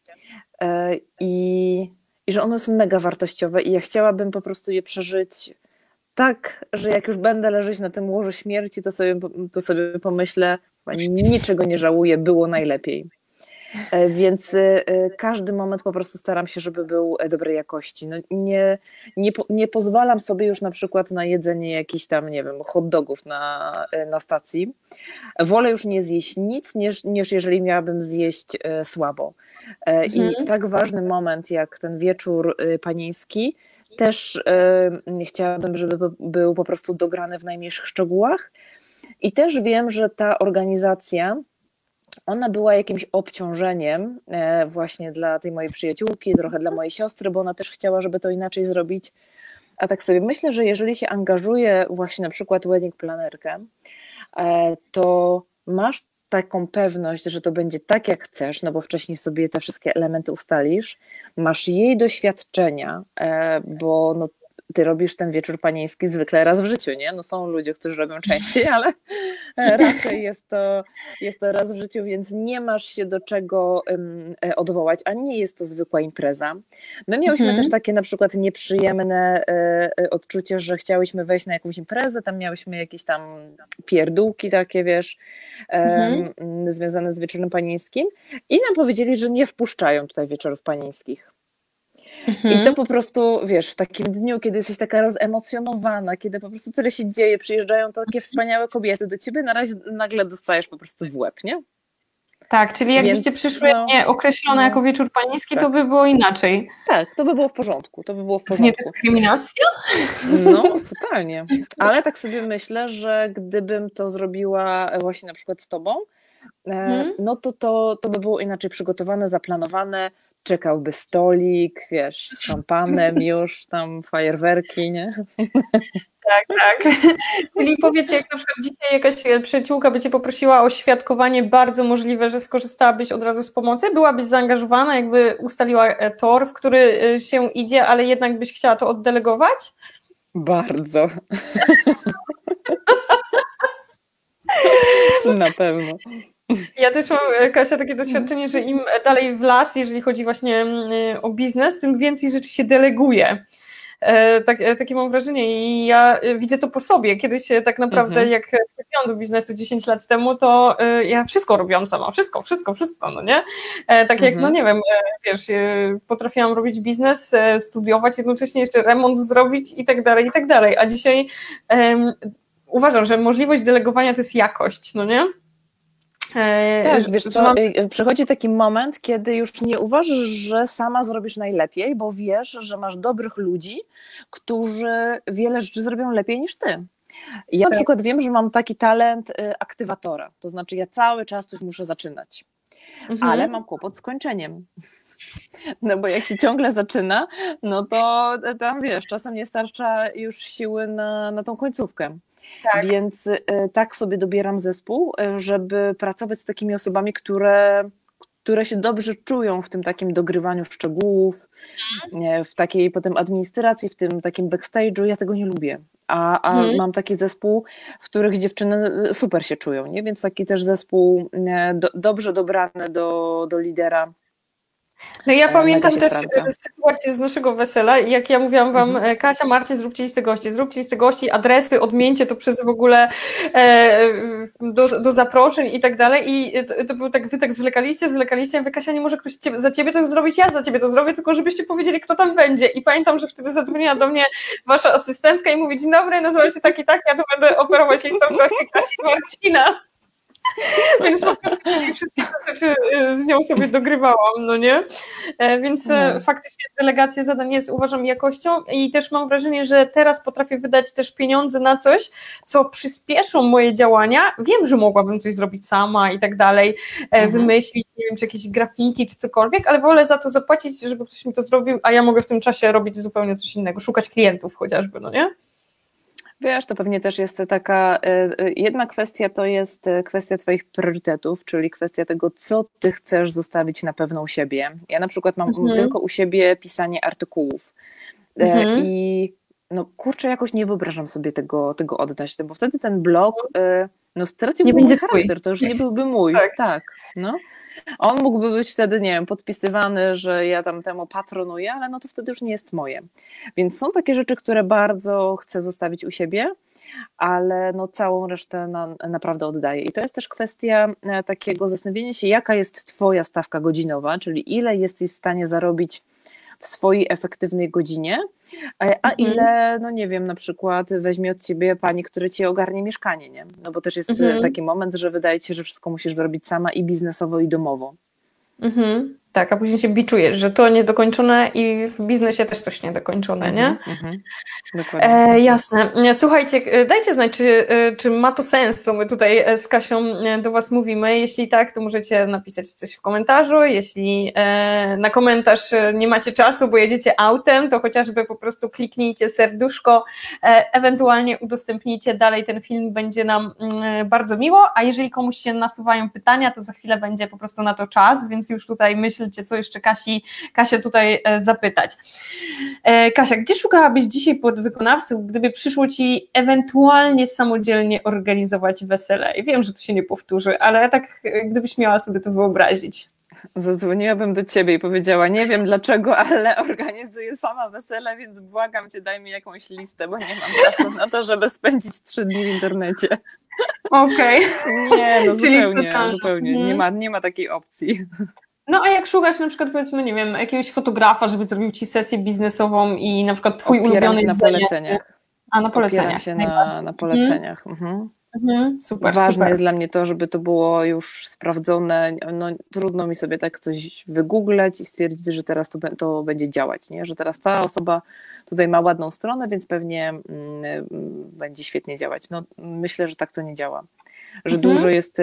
i I że one są mega wartościowe i ja chciałabym po prostu je przeżyć tak, że jak już będę leżeć na tym łożu śmierci, to sobie, to sobie pomyślę, niczego nie żałuję, było najlepiej. Więc każdy moment po prostu staram się, żeby był dobrej jakości. No nie, nie, nie pozwalam sobie już na przykład na jedzenie jakichś tam, nie wiem, hot dogów na, na stacji. Wolę już nie zjeść nic, niż, niż jeżeli miałabym zjeść słabo. I mhm. tak ważny moment jak ten wieczór panieński też y, chciałabym, żeby był po prostu dograny w najmniejszych szczegółach. I też wiem, że ta organizacja ona była jakimś obciążeniem właśnie dla tej mojej przyjaciółki, trochę dla mojej siostry, bo ona też chciała, żeby to inaczej zrobić. A tak sobie myślę, że jeżeli się angażuje właśnie na przykład wedding planerkę, to masz taką pewność, że to będzie tak jak chcesz, no bo wcześniej sobie te wszystkie elementy ustalisz, masz jej doświadczenia, bo no ty robisz ten wieczór panieński zwykle raz w życiu, nie? No są ludzie, którzy robią częściej, ale raczej jest to, jest to raz w życiu, więc nie masz się do czego um, odwołać, a nie jest to zwykła impreza. My miałyśmy mhm. też takie na przykład nieprzyjemne e, odczucie, że chciałyśmy wejść na jakąś imprezę, tam miałyśmy jakieś tam pierdółki takie, wiesz, mhm. e, związane z wieczorem panieńskim i nam powiedzieli, że nie wpuszczają tutaj wieczorów panieńskich. Mhm. I to po prostu, wiesz, w takim dniu, kiedy jesteś taka rozemocjonowana, kiedy po prostu tyle się dzieje, przyjeżdżają takie wspaniałe kobiety do ciebie, na razie nagle dostajesz po prostu w łeb, nie? Tak, czyli jakbyście Więc, przyszły no, nieokreślone no, jako wieczór panieński, tak. to by było inaczej. Tak, to by było w porządku, to by było w porządku. To nie dyskryminacja? No, totalnie. Ale tak sobie myślę, że gdybym to zrobiła właśnie na przykład z tobą, hmm. no to, to to by było inaczej przygotowane, zaplanowane, czekałby stolik, wiesz, z szampanem już, tam fajerwerki, nie? Tak, tak. Czyli powiedz, jak na przykład dzisiaj jakaś przyjaciółka by cię poprosiła o świadkowanie, bardzo możliwe, że skorzystałabyś od razu z pomocy, byłabyś zaangażowana, jakby ustaliła tor, w który się idzie, ale jednak byś chciała to oddelegować? Bardzo. Na pewno. Ja też mam, Kasia, takie doświadczenie, że im dalej w las, jeżeli chodzi właśnie o biznes, tym więcej rzeczy się deleguje. Tak, takie mam wrażenie i ja widzę to po sobie. Kiedyś tak naprawdę mhm. jak trafiłam do biznesu dziesięć lat temu, to ja wszystko robiłam sama, wszystko, wszystko, wszystko, no nie? Tak mhm. jak, no nie wiem, wiesz, potrafiłam robić biznes, studiować, jednocześnie jeszcze remont zrobić i tak dalej, i tak dalej. A dzisiaj um, uważam, że możliwość delegowania to jest jakość, no nie? Tak, wiesz co, mam... przychodzi taki moment, kiedy już nie uważasz, że sama zrobisz najlepiej, bo wiesz, że masz dobrych ludzi, którzy wiele rzeczy zrobią lepiej niż ty. Ja tak. na przykład wiem, że mam taki talent aktywatora, to znaczy ja cały czas coś muszę zaczynać, mhm. ale mam kłopot z kończeniem. No bo jak się ciągle zaczyna, no to tam wiesz, czasem nie starcza już siły na, na tą końcówkę. Tak. Więc y, tak sobie dobieram zespół, żeby pracować z takimi osobami, które, które się dobrze czują w tym takim dogrywaniu szczegółów, mhm. w takiej potem administracji, w tym takim backstage'u. Ja tego nie lubię, a, a mhm. mam taki zespół, w których dziewczyny super się czują, nie? Więc taki też zespół do, dobrze dobrany do, do lidera. No ja pamiętam też sprawdza. sytuację z naszego wesela i jak ja mówiłam wam, mhm. Kasia, Marcie, zróbcie listę gości, zróbcie listę gości, adresy, odmieńcie to przez w ogóle e, do, do zaproszeń i tak dalej i to, to był tak, wy tak zwlekaliście, zwlekaliście, ja mówię, Kasia, nie może ktoś ciebie, za ciebie to zrobić, ja za ciebie to zrobię, tylko żebyście powiedzieli, kto tam będzie i pamiętam, że wtedy zadzwoniła do mnie wasza asystentka i mówi, dzień dobry, nazywam się tak i tak, ja tu będę operować listą gości Kasi i Marcina. Więc po prostu wszystkie te rzeczy z nią sobie dogrywałam, no nie? Więc no. Faktycznie delegacja zadań jest, uważam, jakością i też mam wrażenie, że teraz potrafię wydać też pieniądze na coś, co przyspieszą moje działania. Wiem, że mogłabym coś zrobić sama i tak dalej, mhm. wymyślić, nie wiem, czy jakieś grafiki, czy cokolwiek, ale wolę za to zapłacić, żeby ktoś mi to zrobił, a ja mogę w tym czasie robić zupełnie coś innego, szukać klientów chociażby, no nie? Wiesz, to pewnie też jest taka, jedna kwestia to jest kwestia twoich priorytetów, czyli kwestia tego, co ty chcesz zostawić na pewno u siebie. Ja na przykład mam mhm. tylko u siebie pisanie artykułów mhm. i no kurczę, jakoś nie wyobrażam sobie tego, tego oddać, bo wtedy ten blog no, straciłby mój charakter, to już nie byłby mój. Tak, tak no. On mógłby być wtedy, nie wiem, podpisywany, że ja tam temu patronuję, ale no to wtedy już nie jest moje. Więc są takie rzeczy, które bardzo chcę zostawić u siebie, ale no całą resztę na, naprawdę oddaję. I to jest też kwestia takiego zastanowienia się, jaka jest twoja stawka godzinowa, czyli ile jesteś w stanie zarobić w swojej efektywnej godzinie, a mhm. ile, no nie wiem, na przykład weźmie od ciebie pani, która ci ogarnie mieszkanie, nie? No bo też jest mhm. taki moment, że wydaje ci się, że wszystko musisz zrobić sama i biznesowo, i domowo. Mhm. Tak, a później się biczujesz, że to niedokończone i w biznesie też coś niedokończone, nie? Mhm, dokładnie. E, jasne. Słuchajcie, dajcie znać, czy, czy ma to sens, co my tutaj z Kasią do was mówimy. Jeśli tak, to możecie napisać coś w komentarzu. Jeśli e, na komentarz nie macie czasu, bo jedziecie autem, to chociażby po prostu kliknijcie serduszko, e, ewentualnie udostępnijcie dalej ten film, będzie nam mm, bardzo miło, a jeżeli komuś się nasuwają pytania, to za chwilę będzie po prostu na to czas, więc już tutaj myślę, co jeszcze Kasi, Kasię tutaj zapytać. Kasia, gdzie szukałabyś dzisiaj podwykonawców, gdyby przyszło ci ewentualnie samodzielnie organizować wesele? I wiem, że to się nie powtórzy, ale tak gdybyś miała sobie to wyobrazić. Zadzwoniłabym do ciebie i powiedziała, nie wiem dlaczego, ale organizuję sama wesele, więc błagam cię, daj mi jakąś listę, bo nie mam czasu na to, żeby spędzić trzy dni w internecie. Okej. Okay. Nie, no zupełnie, zupełnie. Nie ma, nie ma takiej opcji. No a jak szukasz na przykład, powiedzmy, nie wiem, jakiegoś fotografa, żeby zrobił ci sesję biznesową i na przykład twój Opieram ulubiony się na poleceniach. A na poleceniach. Opieram się na, na poleceniach. Mhm. Mhm. Super, Ważne super. jest dla mnie to, żeby to było już sprawdzone. No, trudno mi sobie tak coś wygooglać i stwierdzić, że teraz to, to będzie działać, nie? Że teraz ta osoba tutaj ma ładną stronę, więc pewnie mm, będzie świetnie działać. No, myślę, że tak to nie działa. Że mhm. dużo jest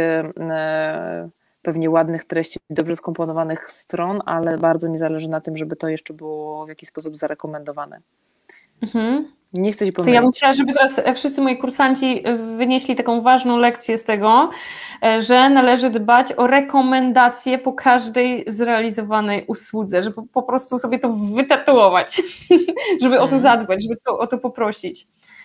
e, pewnie ładnych treści, dobrze skomponowanych stron, ale bardzo mi zależy na tym, żeby to jeszcze było w jakiś sposób zarekomendowane. Mhm. Nie chcę ci pomylić. To ja bym chciała, żeby teraz wszyscy moi kursanci wynieśli taką ważną lekcję z tego, że należy dbać o rekomendacje po każdej zrealizowanej usłudze, żeby po prostu sobie to wytatuować, żeby mhm. o to zadbać, żeby to, o to poprosić.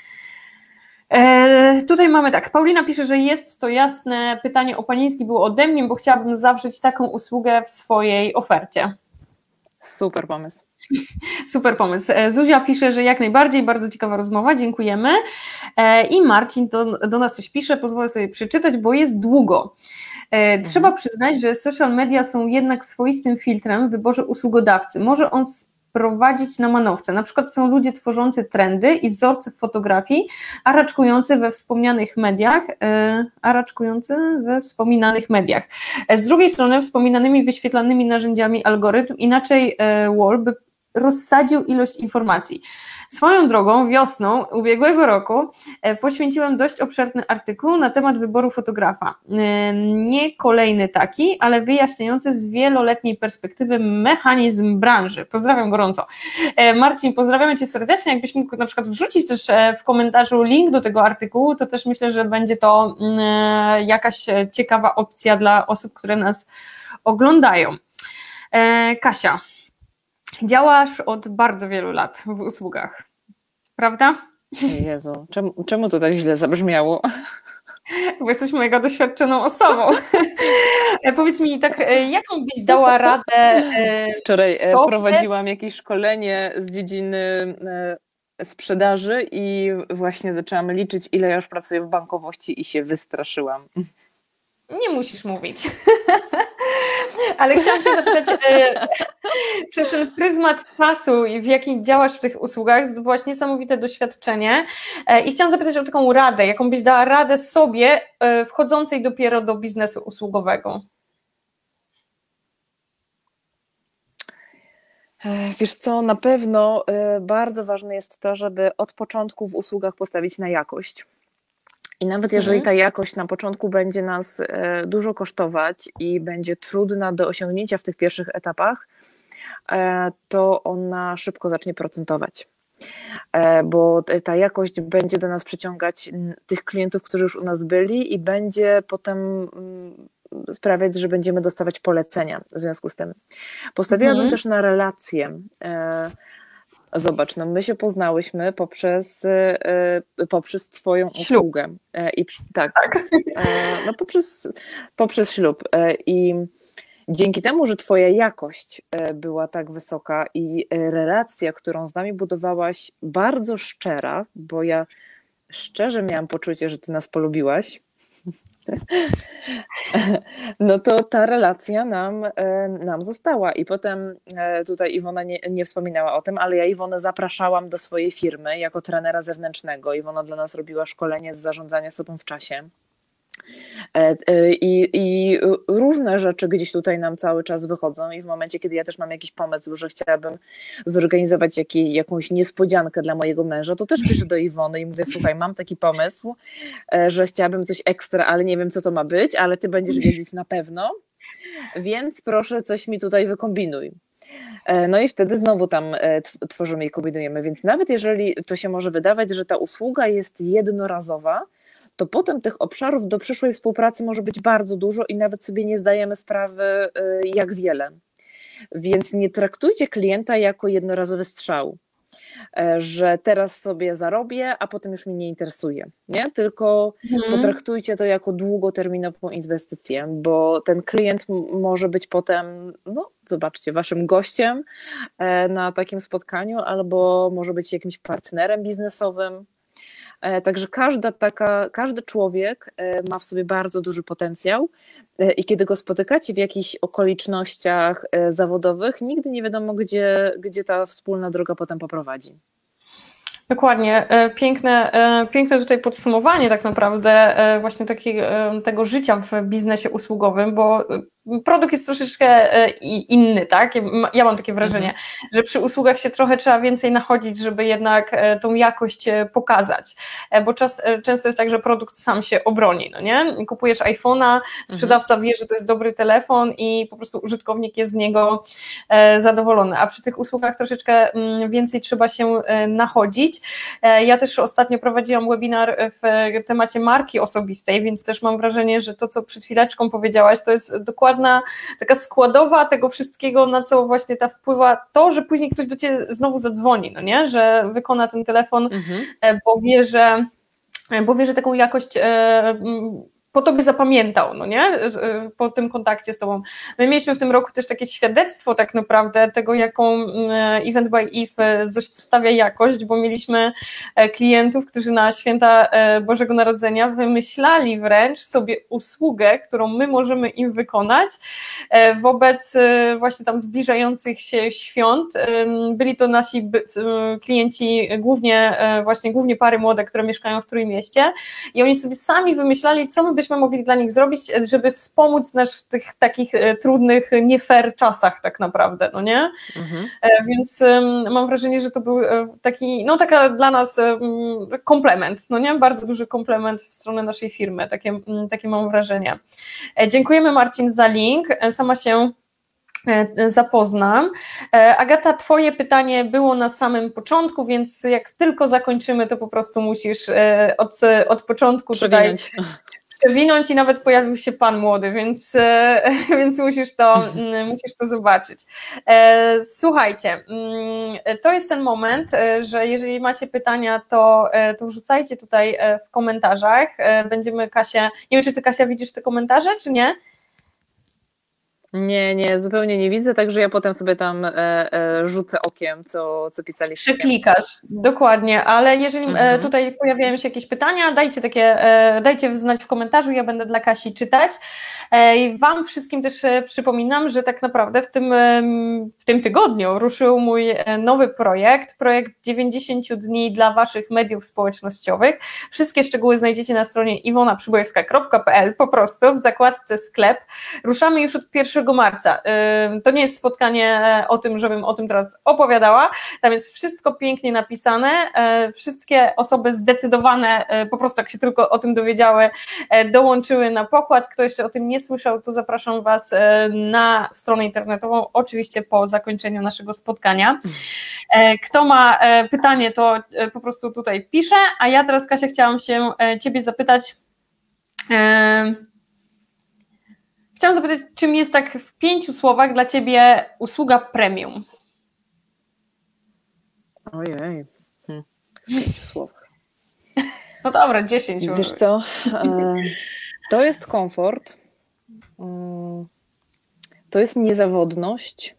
E, tutaj mamy tak, Paulina pisze, że jest to jasne, pytanie o Paniński było ode mnie, bo chciałabym zawrzeć taką usługę w swojej ofercie. Super pomysł. Super pomysł. Zuzia pisze, że jak najbardziej, bardzo ciekawa rozmowa, dziękujemy. E, I Marcin do, do nas coś pisze, pozwolę sobie przeczytać, bo jest długo. E, trzeba przyznać, że social media są jednak swoistym filtrem w wyborze usługodawcy. Może on prowadzić na manowce. Na przykład są ludzie tworzący trendy i wzorce w fotografii, a raczkujący we wspomnianych mediach, a raczkujący we wspominanych mediach. Z drugiej strony wspominanymi wyświetlanymi narzędziami algorytm, inaczej wall by rozsadził ilość informacji. Swoją drogą wiosną ubiegłego roku poświęciłem dość obszerny artykuł na temat wyboru fotografa. Nie kolejny taki, ale wyjaśniający z wieloletniej perspektywy mechanizm branży. Pozdrawiam gorąco. Marcin, pozdrawiamy Cię serdecznie. Jakbyś mógł na przykład wrzucić też w komentarzu link do tego artykułu, to też myślę, że będzie to jakaś ciekawa opcja dla osób, które nas oglądają. Kasia, działasz od bardzo wielu lat w usługach, prawda? Jezu, czemu, czemu to tak źle zabrzmiało? Bo jesteś mega doświadczoną osobą. Powiedz mi tak, jaką byś dała radę? Wczoraj sobie prowadziłam jakieś szkolenie z dziedziny sprzedaży i właśnie zaczęłam liczyć, ile ja już pracuję w bankowości i się wystraszyłam. Nie musisz mówić. Ale chciałam Cię zapytać, e, przez ten pryzmat czasu i w jakim działasz w tych usługach, zdobyłaś niesamowite doświadczenie e, i chciałam zapytać o taką radę, jaką byś dała radę sobie e, wchodzącej dopiero do biznesu usługowego? Wiesz co, na pewno bardzo ważne jest to, żeby od początku w usługach postawić na jakość. I nawet jeżeli ta jakość na początku będzie nas dużo kosztować i będzie trudna do osiągnięcia w tych pierwszych etapach, to ona szybko zacznie procentować. Bo ta jakość będzie do nas przyciągać tych klientów, którzy już u nas byli i będzie potem sprawiać, że będziemy dostawać polecenia w związku z tym. Postawiłabym mhm. też na relacje. Zobacz, no my się poznałyśmy poprzez, poprzez Twoją ślub. usługę. I, tak, tak. No poprzez, poprzez ślub. I dzięki temu, że Twoja jakość była tak wysoka i relacja, którą z nami budowałaś, bardzo szczera, bo ja szczerze miałam poczucie, że Ty nas polubiłaś, no to ta relacja nam, nam została i potem tutaj Iwona nie, nie wspominała o tym, ale ja Iwonę zapraszałam do swojej firmy jako trenera zewnętrznego. Iwona dla nas robiła szkolenie z zarządzania sobą w czasie. I, I różne rzeczy gdzieś tutaj nam cały czas wychodzą i w momencie, kiedy ja też mam jakiś pomysł, że chciałabym zorganizować jakiej, jakąś niespodziankę dla mojego męża, to też piszę do Iwony i mówię, słuchaj, mam taki pomysł, że chciałabym coś ekstra, ale nie wiem, co to ma być, ale ty będziesz wiedzieć na pewno, więc proszę coś mi tutaj wykombinuj. No i wtedy znowu tam tworzymy i kombinujemy, więc nawet jeżeli to się może wydawać, że ta usługa jest jednorazowa, to potem tych obszarów do przyszłej współpracy może być bardzo dużo i nawet sobie nie zdajemy sprawy, jak wiele. Więc nie traktujcie klienta jako jednorazowy strzał, że teraz sobie zarobię, a potem już mnie nie interesuje, nie? Tylko mhm. potraktujcie to jako długoterminową inwestycję, bo ten klient może być potem, no zobaczcie, waszym gościem na takim spotkaniu albo może być jakimś partnerem biznesowym. Także każda taka, każdy człowiek ma w sobie bardzo duży potencjał i kiedy go spotykacie w jakichś okolicznościach zawodowych, nigdy nie wiadomo, gdzie, gdzie ta wspólna droga potem poprowadzi. Dokładnie, piękne, piękne tutaj podsumowanie tak naprawdę właśnie takiego, tego życia w biznesie usługowym, bo produkt jest troszeczkę inny, tak? Ja mam takie wrażenie, mhm. że przy usługach się trochę trzeba więcej nachodzić, żeby jednak tą jakość pokazać, bo czas, często jest tak, że produkt sam się obroni, no nie? Kupujesz iPhone'a, sprzedawca mhm. wie, że to jest dobry telefon i po prostu użytkownik jest z niego zadowolony, a przy tych usługach troszeczkę więcej trzeba się nachodzić. Ja też ostatnio prowadziłam webinar w temacie marki osobistej, więc też mam wrażenie, że to, co przed chwileczką powiedziałaś, to jest dokładna taka składowa tego wszystkiego, na co właśnie ta wpływa to, że później ktoś do Ciebie znowu zadzwoni, no nie? Że wykona ten telefon, mhm. bo wie, że bo wie, że taką jakość po tobie zapamiętał, no nie? Po tym kontakcie z tobą. My mieliśmy w tym roku też takie świadectwo tak naprawdę tego, jaką Event by Eve zostawia jakość, bo mieliśmy klientów, którzy na święta Bożego Narodzenia wymyślali wręcz sobie usługę, którą my możemy im wykonać wobec właśnie tam zbliżających się świąt. Byli to nasi klienci, głównie właśnie głównie pary młode, które mieszkają w Trójmieście i oni sobie sami wymyślali, co my byśmy mogli dla nich zrobić, żeby wspomóc nas w tych takich trudnych, nie fair czasach tak naprawdę, no nie? Mhm. Więc mam wrażenie, że to był taki, no taka dla nas komplement, no nie? Bardzo duży komplement w stronę naszej firmy, takie, takie mam wrażenie. Dziękujemy, Marcin, za link, sama się zapoznam. Agata, twoje pytanie było na samym początku, więc jak tylko zakończymy, to po prostu musisz od, od początku przewinąć. tutaj przewinąć i nawet pojawił się pan młody, więc, więc musisz, to, musisz to zobaczyć. Słuchajcie, to jest ten moment, że jeżeli macie pytania, to, to wrzucajcie tutaj w komentarzach. Będziemy, Kasia, nie wiem, czy ty, Kasia, widzisz te komentarze, czy nie? Nie, nie, zupełnie nie widzę, także ja potem sobie tam e, e, rzucę okiem, co, co pisaliście. Przyklikasz, dokładnie, ale jeżeli Mhm. e, tutaj pojawiają się jakieś pytania, dajcie takie, e, dajcie znać w komentarzu, ja będę dla Kasi czytać. E, i Wam wszystkim też e, przypominam, że tak naprawdę w tym, e, w tym tygodniu ruszył mój e, nowy projekt, projekt dziewięćdziesiąt dni dla Waszych mediów społecznościowych. Wszystkie szczegóły znajdziecie na stronie iwona przybojewska kropka p l, po prostu w zakładce sklep. Ruszamy już od pierwszego marca. E, to nie jest spotkanie o tym, żebym o tym teraz opowiadała. Tam jest wszystko pięknie napisane, wszystkie osoby zdecydowane, po prostu jak się tylko o tym dowiedziały, dołączyły na pokład. Kto jeszcze o tym nie słyszał, to zapraszam Was na stronę internetową, oczywiście po zakończeniu naszego spotkania. Kto ma pytanie, to po prostu tutaj pisze, a ja teraz, Kasia, chciałam się Ciebie zapytać, chciałam zapytać, czym jest tak w pięciu słowach dla Ciebie usługa premium? Ojej, hm. w pięciu słowach. No dobra, dziesięć. Wiesz co, to jest komfort, to jest niezawodność,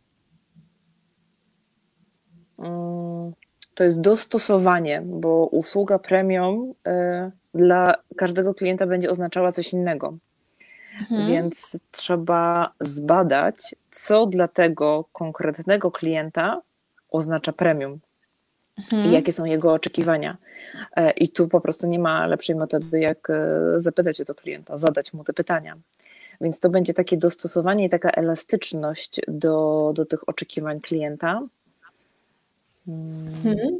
to jest dostosowanie, bo usługa premium dla każdego klienta będzie oznaczała coś innego. Mhm. Więc trzeba zbadać, co dla tego konkretnego klienta oznacza premium. Mhm. I jakie są jego oczekiwania. I tu po prostu nie ma lepszej metody, jak zapytać o to klienta, zadać mu te pytania. Więc to będzie takie dostosowanie i taka elastyczność do, do tych oczekiwań klienta. Mhm.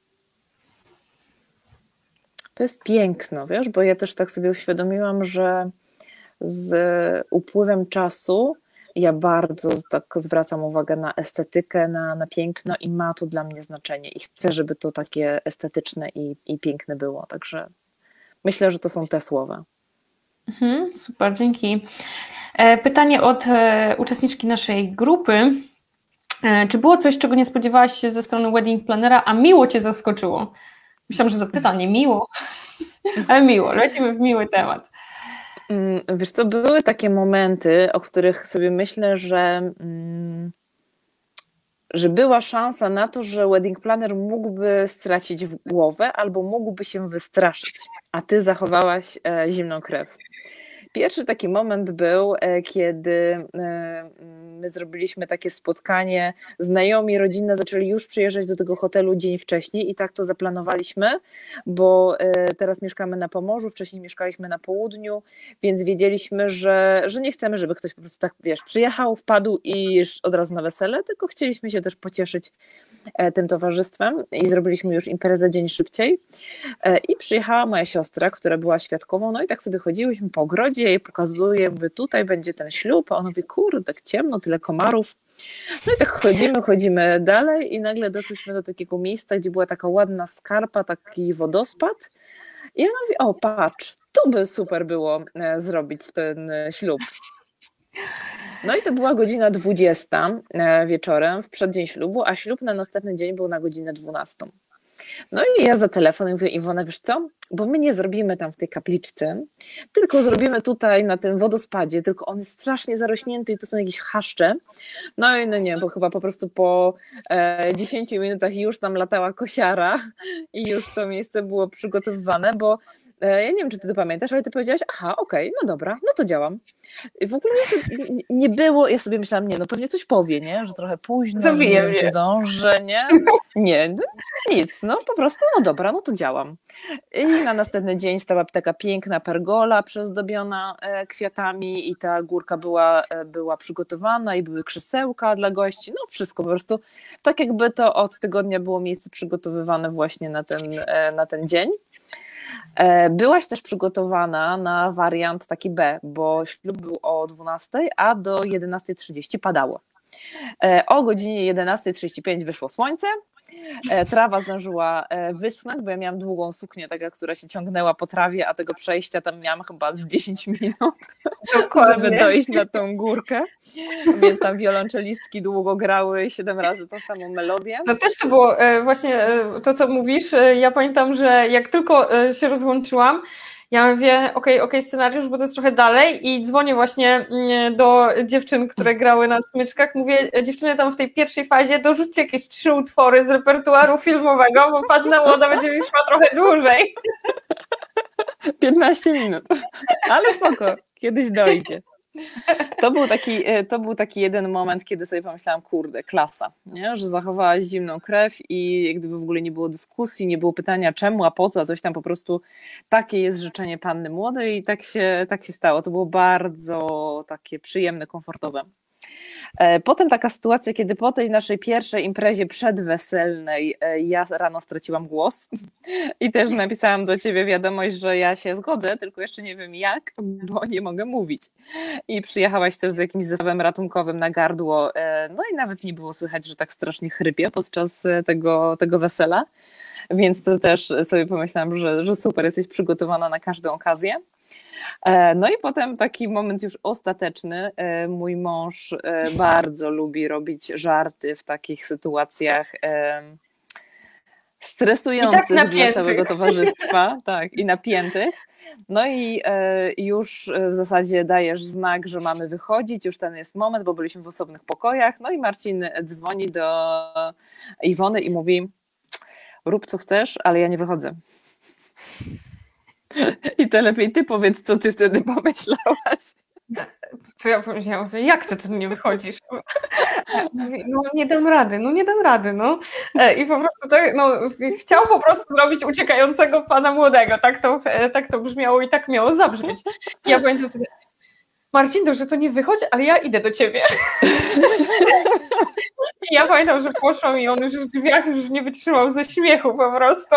To jest piękno, wiesz, bo ja też tak sobie uświadomiłam, że z upływem czasu ja bardzo tak zwracam uwagę na estetykę, na, na piękno i ma to dla mnie znaczenie i chcę, żeby to takie estetyczne i, i piękne było, także myślę, że to są te słowa. Mhm, super, dzięki. Pytanie od uczestniczki naszej grupy. Czy było coś, czego nie spodziewałaś się ze strony wedding planera, a miło Cię zaskoczyło? Myślałam, że zapytanie miło, ale miło, lecimy w miły temat. Wiesz co, były takie momenty, o których sobie myślę, że, że była szansa na to, że wedding planner mógłby stracić głowę albo mógłby się wystraszyć, a ty zachowałaś zimną krew. Pierwszy taki moment był, kiedy my zrobiliśmy takie spotkanie, znajomi, rodzina zaczęli już przyjeżdżać do tego hotelu dzień wcześniej i tak to zaplanowaliśmy, bo teraz mieszkamy na Pomorzu, wcześniej mieszkaliśmy na południu, więc wiedzieliśmy, że, że nie chcemy, żeby ktoś po prostu tak, wiesz, przyjechał, wpadł i już od razu na wesele, tylko chcieliśmy się też pocieszyć tym towarzystwem i zrobiliśmy już imprezę dzień szybciej i przyjechała moja siostra, która była świadkową, no i tak sobie chodziłyśmy po ogrodzie, jej pokazuję, mówię, tutaj będzie ten ślub, a ona mówi, kurde, tak ciemno, tyle komarów. No i tak chodzimy, chodzimy dalej i nagle doszliśmy do takiego miejsca, gdzie była taka ładna skarpa, taki wodospad i ona mówi, o patrz, tu by super było zrobić ten ślub. No i to była godzina dwudziesta wieczorem w przeddzień ślubu, a ślub na następny dzień był na godzinę dwunastą. No i ja za telefonem mówię, Iwona, wiesz co, bo my nie zrobimy tam w tej kapliczce, tylko zrobimy tutaj na tym wodospadzie, tylko on jest strasznie zarośnięty i to są jakieś chaszcze. No i no nie, bo chyba po prostu po e, dziesięciu minutach już tam latała kosiara i już to miejsce było przygotowywane, bo ja nie wiem, czy ty to pamiętasz, ale ty powiedziałaś, aha, okej, okay, no dobra, no to działam. I w ogóle nie było, ja sobie myślałam, nie, no pewnie coś powie, nie, że trochę późno, że nie wiem, czy zdążę, nie? Nie, no, nic, no po prostu, no dobra, no to działam. I na następny dzień stała taka piękna pergola przyozdobiona kwiatami i ta górka była, była przygotowana i były krzesełka dla gości, no wszystko po prostu, tak jakby to od tygodnia było miejsce przygotowywane właśnie na ten, na ten dzień. Byłaś też przygotowana na wariant taki B, bo ślub był o dwunastej, a do jedenastej trzydzieści padało. O godzinie jedenastej trzydzieści pięć wyszło słońce, trawa zdążyła wyschnąć, bo ja miałam długą suknię, taka, która się ciągnęła po trawie, a tego przejścia tam miałam chyba z dziesięć minut, dokładnie, żeby dojść na tą górkę, więc tam wiolonczelistki długo grały siedem razy tą samą melodię. No też to było właśnie to, co mówisz, ja pamiętam, że jak tylko się rozłączyłam, Ja mówię, okej, okay, okej, okay, scenariusz, bo to jest trochę dalej i dzwonię właśnie do dziewczyn, które grały na smyczkach, mówię, dziewczyny tam w tej pierwszej fazie dorzućcie jakieś trzy utwory z repertuaru filmowego, bo Panna Młoda będzie już trwała trochę dłużej. piętnaście minut, ale spoko, kiedyś dojdzie. To był taki, to był taki jeden moment, kiedy sobie pomyślałam, kurde, klasa, nie? Że zachowałaś zimną krew i jak gdyby w ogóle nie było dyskusji, nie było pytania czemu, a po co, a coś tam, po prostu takie jest życzenie Panny Młodej i tak się, tak się stało. To było bardzo takie przyjemne, komfortowe. Potem taka sytuacja, kiedy po tej naszej pierwszej imprezie przedweselnej ja rano straciłam głos i też napisałam do ciebie wiadomość, że ja się zgodzę, tylko jeszcze nie wiem jak, bo nie mogę mówić. I przyjechałaś też z jakimś zestawem ratunkowym na gardło, no i nawet nie było słychać, że tak strasznie chrypię podczas tego, tego wesela, więc to też sobie pomyślałam, że, że super, jesteś przygotowana na każdą okazję. No i potem taki moment już ostateczny. Mój mąż bardzo lubi robić żarty w takich sytuacjach stresujących tak dla całego towarzystwa, tak, i napiętych. No i już w zasadzie dajesz znak, że mamy wychodzić, już ten jest moment, bo byliśmy w osobnych pokojach. No i Marcin dzwoni do Iwony i mówi: rób co chcesz, ale ja nie wychodzę. I to lepiej ty powiedz, co ty wtedy pomyślałaś. Co ja powiedziałam? Mówię, jak ty tu nie wychodzisz? Mówi, no nie dam rady, no nie dam rady, no. I po prostu to, no, chciał po prostu zrobić uciekającego Pana Młodego. Tak to, tak to brzmiało i tak miało zabrzmieć. I ja pamiętam wtedy: Marcin, dobrze, to nie wychodź, ale ja idę do ciebie. I ja pamiętam, że poszłam i on już w drzwiach już nie wytrzymał ze śmiechu po prostu.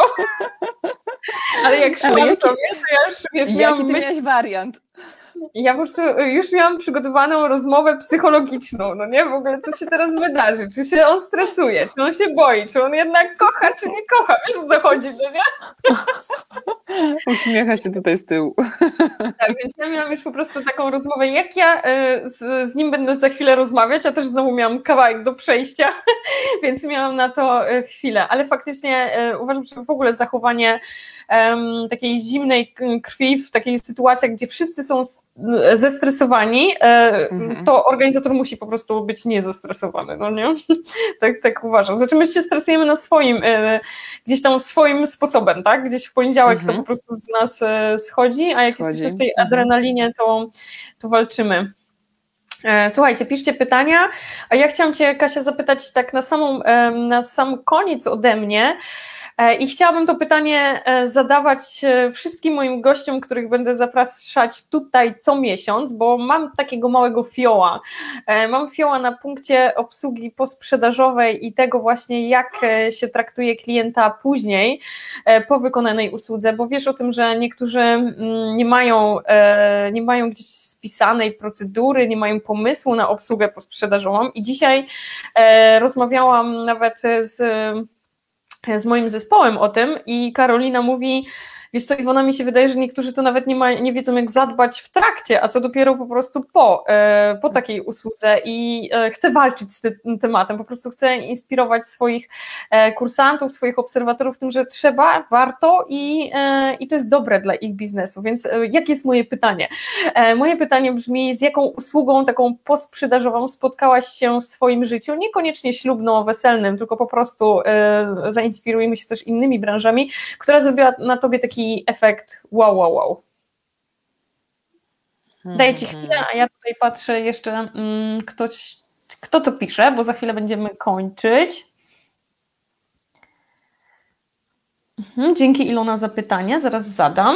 Ale jak szłam ale jaki, sobie, to ja już, wiesz, jaki miałam ty myśl... miałeś wariant? Ja po prostu już miałam przygotowaną rozmowę psychologiczną, no nie? W ogóle co się teraz wydarzy? Czy się on stresuje? Czy on się boi? Czy on jednak kocha, czy nie kocha? Wiesz, o co chodzi, no nie? Uśmiecha się tutaj z tyłu. Tak, więc ja miałam już po prostu taką rozmowę, jak ja z, z nim będę za chwilę rozmawiać, a też znowu miałam kawałek do przejścia, więc miałam na to chwilę, ale faktycznie uważam, że w ogóle zachowanie um, takiej zimnej krwi w takiej sytuacji, gdzie wszyscy są zestresowani, mhm. to organizator musi po prostu być niezestresowany, no nie? Tak, tak uważam. Znaczy my się stresujemy na swoim, gdzieś tam swoim sposobem, tak? Gdzieś w poniedziałek mhm. to po prostu z nas schodzi, a jak schodzi. jesteśmy w tej adrenalinie, to, to walczymy. Słuchajcie, piszcie pytania, a ja chciałam cię, Kasia, zapytać tak na, samą, na sam koniec ode mnie. I chciałabym to pytanie zadawać wszystkim moim gościom, których będę zapraszać tutaj co miesiąc, bo mam takiego małego fioła. Mam fioła na punkcie obsługi posprzedażowej i tego właśnie, jak się traktuje klienta później po wykonanej usłudze, bo wiesz o tym, że niektórzy nie mają, nie mają gdzieś spisanej procedury, nie mają pomysłu na obsługę posprzedażową i dzisiaj rozmawiałam nawet z z moim zespołem o tym i Karolina mówi: wiesz co, Iwona, mi się wydaje, że niektórzy to nawet nie, ma, nie wiedzą, jak zadbać w trakcie, a co dopiero po prostu po, po takiej usłudze i chcę walczyć z tym tematem, po prostu chcę inspirować swoich kursantów, swoich obserwatorów w tym, że trzeba, warto i, i to jest dobre dla ich biznesu, więc jakie jest moje pytanie? Moje pytanie brzmi: z jaką usługą taką posprzedażową spotkałaś się w swoim życiu, niekoniecznie ślubno-weselnym, tylko po prostu zainspirujemy się też innymi branżami, która zrobiła na tobie taki efekt wow, wow, wow. Daję ci chwilę, a ja tutaj patrzę jeszcze, hmm, ktoś, kto to pisze, bo za chwilę będziemy kończyć. Mhm, dzięki Ilona za pytanie, zaraz zadam.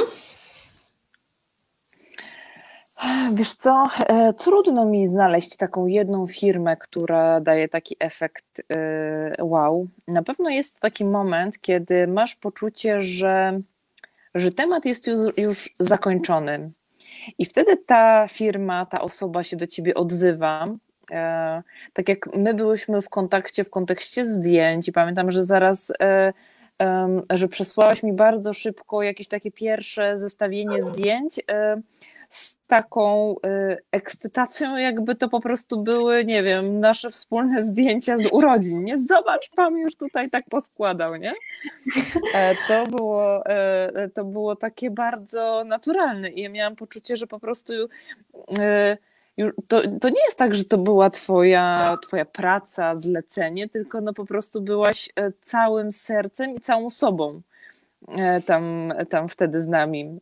Wiesz co, trudno mi znaleźć taką jedną firmę, która daje taki efekt wow. Na pewno jest taki moment, kiedy masz poczucie, że że temat jest już, już zakończony i wtedy ta firma, ta osoba się do ciebie odzywa, e, tak jak my byłyśmy w kontakcie, w kontekście zdjęć i pamiętam, że zaraz, e, e, że przesłałaś mi bardzo szybko jakieś takie pierwsze zestawienie zdjęć, e, z taką y, ekscytacją, jakby to po prostu były, nie wiem, nasze wspólne zdjęcia z urodzin, nie? Zobacz, pan już tutaj tak poskładał, nie? E, to było, e, to było takie bardzo naturalne i ja miałam poczucie, że po prostu e, to, to nie jest tak, że to była twoja, twoja praca, zlecenie, tylko no po prostu byłaś całym sercem i całą sobą tam, tam wtedy z nami.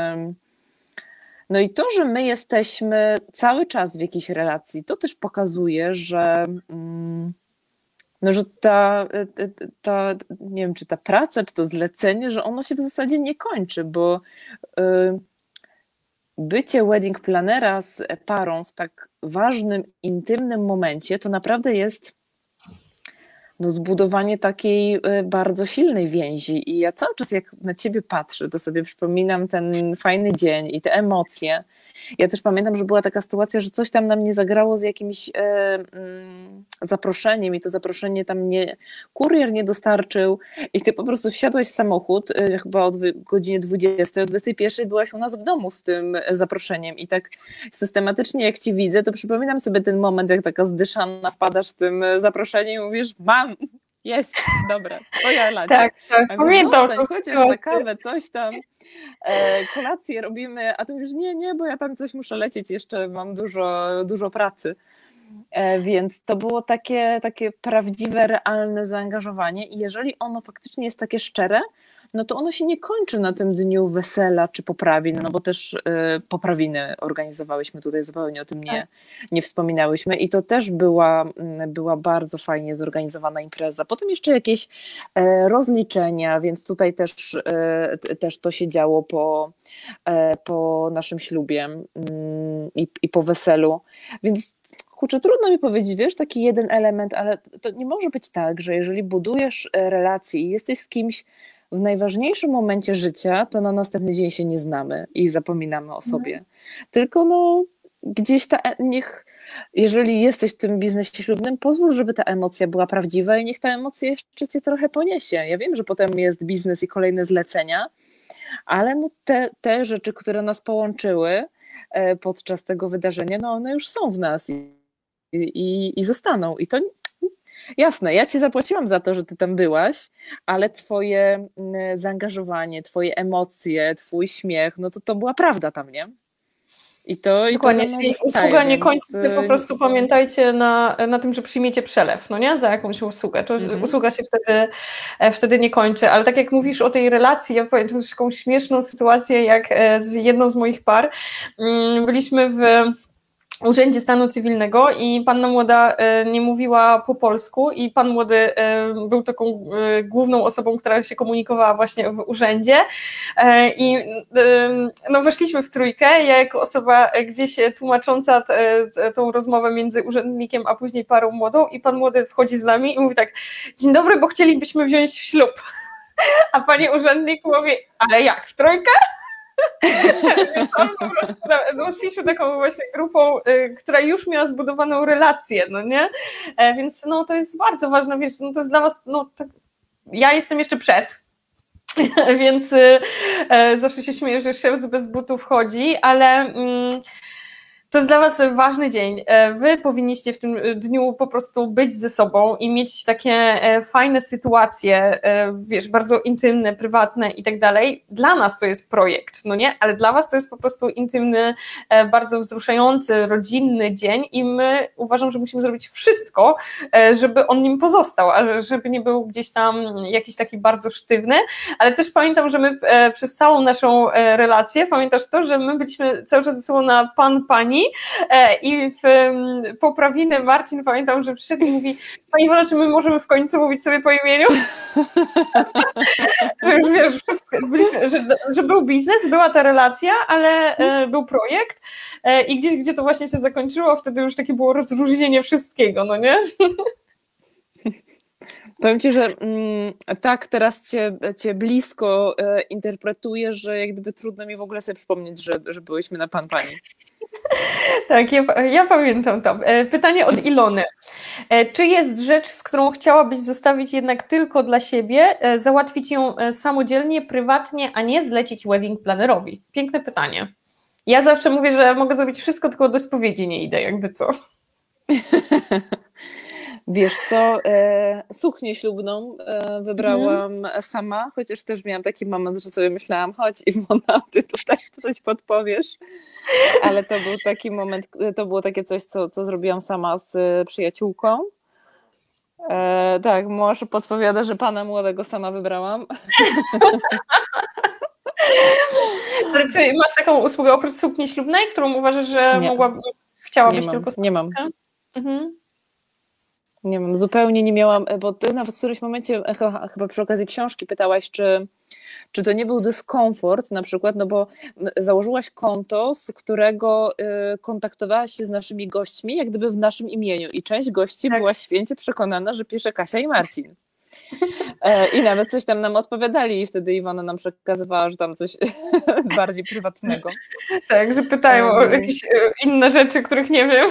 No i to, że my jesteśmy cały czas w jakiejś relacji, to też pokazuje, że, no, że ta, ta, nie wiem, czy ta praca, czy to zlecenie, że ono się w zasadzie nie kończy, bo bycie wedding planera z parą w tak ważnym, intymnym momencie to naprawdę jest no, zbudowanie takiej bardzo silnej więzi i ja cały czas jak na ciebie patrzę, to sobie przypominam ten fajny dzień i te emocje. Ja też pamiętam, że była taka sytuacja, że coś tam nam nie zagrało z jakimś e, mm, zaproszeniem i to zaproszenie tam nie, kurier nie dostarczył i ty po prostu wsiadłaś w samochód e, chyba o godzinie dwudziestej, o dwudziestej pierwszej byłaś u nas w domu z tym zaproszeniem i tak systematycznie jak ci widzę, to przypominam sobie ten moment, jak taka zdyszana wpadasz z tym zaproszeniem i mówisz, mam, jest, dobra, to ja lacę. Tak, tak, a pamiętam. Zostań, chociaż na kawę, coś tam, e, kolację robimy, a tu już nie, nie, bo ja tam coś muszę lecieć, jeszcze mam dużo, dużo pracy. E, więc to było takie, takie prawdziwe, realne zaangażowanie i jeżeli ono faktycznie jest takie szczere, no to ono się nie kończy na tym dniu wesela czy poprawin, no bo też y, poprawiny organizowałyśmy tutaj, zupełnie o tym nie, nie wspominałyśmy i to też była, była bardzo fajnie zorganizowana impreza. Potem jeszcze jakieś e, rozliczenia, więc tutaj też, e, też to się działo po, e, po naszym ślubie mm, i, i po weselu, więc kurczę, trudno mi powiedzieć, wiesz, taki jeden element, ale to nie może być tak, że jeżeli budujesz relacje i jesteś z kimś w najważniejszym momencie życia, to na następny dzień się nie znamy i zapominamy o sobie. Mhm. Tylko no gdzieś ta, niech, jeżeli jesteś w tym biznesie ślubnym, pozwól, żeby ta emocja była prawdziwa i niech ta emocja jeszcze cię trochę poniesie. Ja wiem, że potem jest biznes i kolejne zlecenia, ale no te, te rzeczy, które nas połączyły podczas tego wydarzenia, no one już są w nas i, i, i zostaną. I to jasne, ja ci zapłaciłam za to, że ty tam byłaś, ale twoje zaangażowanie, twoje emocje, twój śmiech, no to to była prawda tam, nie? I to, Dokładnie, i to czyli zostaje, usługa nie więc... kończy się, po prostu pamiętajcie na, na tym, że przyjmiecie przelew, no nie? Za jakąś usługę. To mhm. Usługa się wtedy, wtedy nie kończy, ale tak jak mówisz o tej relacji, ja pamiętam też taką śmieszną sytuację, jak z jedną z moich par, byliśmy w Urzędzie Stanu Cywilnego i panna młoda nie mówiła po polsku i pan młody był taką główną osobą, która się komunikowała właśnie w urzędzie i no weszliśmy w trójkę, ja jako osoba gdzieś tłumacząca tą rozmowę między urzędnikiem a później parą młodą i pan młody wchodzi z nami i mówi tak, dzień dobry, bo chcielibyśmy wziąć w ślub, a pani urzędnik mówi, ale jak, w trójkę? Po prostu doszliśmy taką właśnie grupą, y, która już miała zbudowaną relację, no nie? E, więc no to jest bardzo ważne, wiesz, no to jest dla was, no to, ja jestem jeszcze przed, więc y, e, zawsze się śmieję, że szef bez butów chodzi, ale mm, to jest dla was ważny dzień. Wy powinniście w tym dniu po prostu być ze sobą i mieć takie fajne sytuacje, wiesz, bardzo intymne, prywatne i tak dalej. Dla nas to jest projekt, no nie? Ale dla was to jest po prostu intymny, bardzo wzruszający, rodzinny dzień i my uważam, że musimy zrobić wszystko, żeby on nim pozostał, a żeby nie był gdzieś tam jakiś taki bardzo sztywny, ale też pamiętam, że my przez całą naszą relację, pamiętasz to, że my byliśmy cały czas ze sobą na pan, pani i w poprawiny Marcin, pamiętam, że przyszedł i mówi, pani Iwona, czy my możemy w końcu mówić sobie po imieniu? Że już wiesz, byliśmy, że, że był biznes, była ta relacja, ale był projekt i gdzieś, gdzie to właśnie się zakończyło, wtedy już takie było rozróżnienie wszystkiego, no nie? Powiem ci, że mm, tak teraz cię, cię blisko e, interpretuję, że jak gdyby trudno mi w ogóle sobie przypomnieć, że, że byłyśmy na pan pani. Tak, ja, ja pamiętam to. Pytanie od Ilony. Czy jest rzecz, z którą chciałabyś zostawić jednak tylko dla siebie, załatwić ją samodzielnie, prywatnie, a nie zlecić wedding planerowi? Piękne pytanie. Ja zawsze mówię, że mogę zrobić wszystko, tylko do spowiedzi nie idę, jakby co. Wiesz co, e, suknię ślubną e, wybrałam mhm. sama, chociaż też miałam taki moment, że sobie myślałam, chodź Iwona, ty tutaj coś podpowiesz, ale to był taki moment, to było takie coś, co, co zrobiłam sama z przyjaciółką. E, tak, mąż podpowiada, że pana młodego sama wybrałam. Ale czy masz taką usługę oprócz sukni ślubnej, którą uważasz, że nie. mogłaby, chciałabyś nie mam, tylko suknię? Nie mam. Mhm. Nie wiem, zupełnie nie miałam, bo ty nawet w którymś momencie, chyba, chyba przy okazji książki pytałaś, czy, czy to nie był dyskomfort na przykład, no bo założyłaś konto, z którego y, kontaktowałaś się z naszymi gośćmi, jak gdyby w naszym imieniu i część gości tak. była święcie przekonana, że pisze Kasia i Marcin. I nawet coś tam nam odpowiadali i wtedy Iwona nam przekazywała, że tam coś bardziej prywatnego. Tak, że pytają um, o jakieś inne rzeczy, których nie wiem.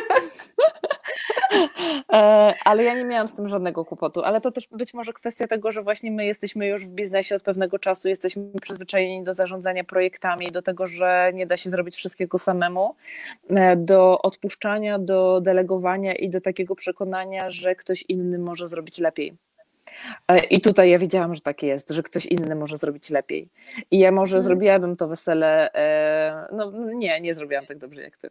Ale ja nie miałam z tym żadnego kłopotu, ale to też być może kwestia tego, że właśnie my jesteśmy już w biznesie od pewnego czasu, jesteśmy przyzwyczajeni do zarządzania projektami, do tego, że nie da się zrobić wszystkiego samemu, do odpuszczania, do delegowania i do takiego przekonania, że ktoś inny może zrobić lepiej. I tutaj ja wiedziałam, że tak jest, że ktoś inny może zrobić lepiej. I ja może hmm. zrobiłabym to wesele, no nie, nie zrobiłam tak dobrze jak ty.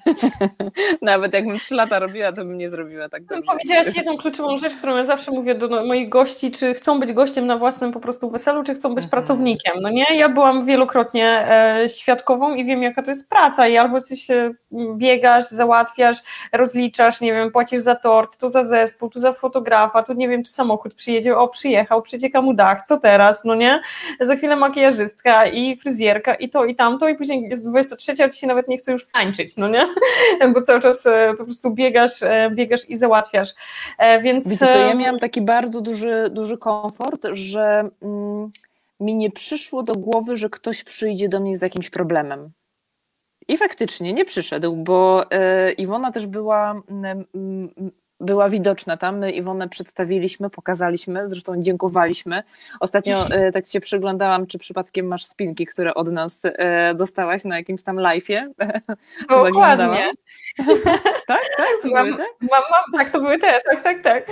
Nawet jakbym trzy lata robiła, to bym nie zrobiła tak dobrze. Powiedziałaś jedną kluczową rzecz, którą ja zawsze mówię do moich gości, czy chcą być gościem na własnym po prostu weselu, czy chcą być hmm. pracownikiem. No nie, ja byłam wielokrotnie świadkową i wiem, jaka to jest praca i albo coś biegasz, załatwiasz, rozliczasz, nie wiem, płacisz za tort, tu za zespół, tu za fotografa, tu nie wiem, czy samochód przyjedzie, o przyjechał, przecieka mu dach, co teraz, no nie? Za chwilę makijażystka i fryzjerka i to i tamto i później jest dwudziesta trzecia, a ci się nawet nie chce już tańczyć, no nie? Bo cały czas po prostu biegasz, biegasz i załatwiasz, więc... Wiecie co, ja miałam taki bardzo duży, duży komfort, że mm, mi nie przyszło do głowy, że ktoś przyjdzie do mnie z jakimś problemem. I faktycznie nie przyszedł, bo y, Iwona też była... Y, y, była widoczna tam, my Iwonę przedstawiliśmy, pokazaliśmy, zresztą dziękowaliśmy. Ostatnio e, tak się przyglądałam, czy przypadkiem masz spinki, które od nas e, dostałaś na jakimś tam live'ie. Dokładnie. Tak, tak, to mam, były te? Mam, mam, tak, to były te, tak, tak, tak.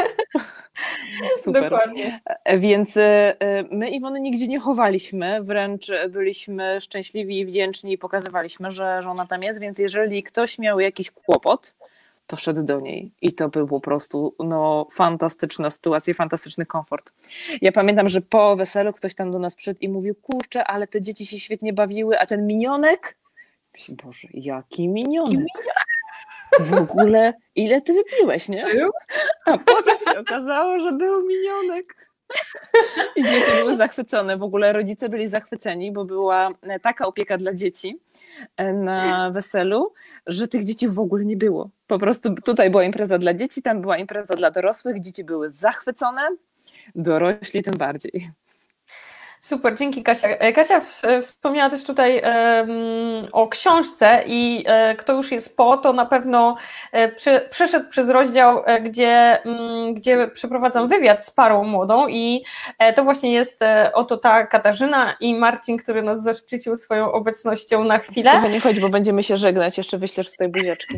Super. Dokładnie. Więc my Iwony nigdzie nie chowaliśmy, wręcz byliśmy szczęśliwi i wdzięczni i pokazywaliśmy, że, że ona tam jest, więc jeżeli ktoś miał jakiś kłopot, to szedł do niej i to był po prostu no, fantastyczna sytuacja, fantastyczny komfort. Ja pamiętam, że po weselu ktoś tam do nas przyszedł i mówił, kurczę, ale te dzieci się świetnie bawiły, a ten minionek? Boże, jaki minionek? W ogóle ile ty wypiłeś, nie? A potem się okazało, że był minionek. I dzieci były zachwycone, w ogóle rodzice byli zachwyceni, bo była taka opieka dla dzieci na weselu, że tych dzieci w ogóle nie było. Po prostu tutaj była impreza dla dzieci, tam była impreza dla dorosłych, dzieci były zachwycone, dorośli tym bardziej. Super, dzięki Kasia. Kasia wspomniała też tutaj um, o książce i e, kto już jest po, to na pewno e, przy, przeszedł przez rozdział, e, gdzie, m, gdzie przeprowadzam wywiad z parą młodą i e, to właśnie jest e, oto ta Katarzyna i Marcin, który nas zaszczycił swoją obecnością na chwilę. Trochę nie chodź, bo będziemy się żegnać, jeszcze wyślesz tutaj buziaczki.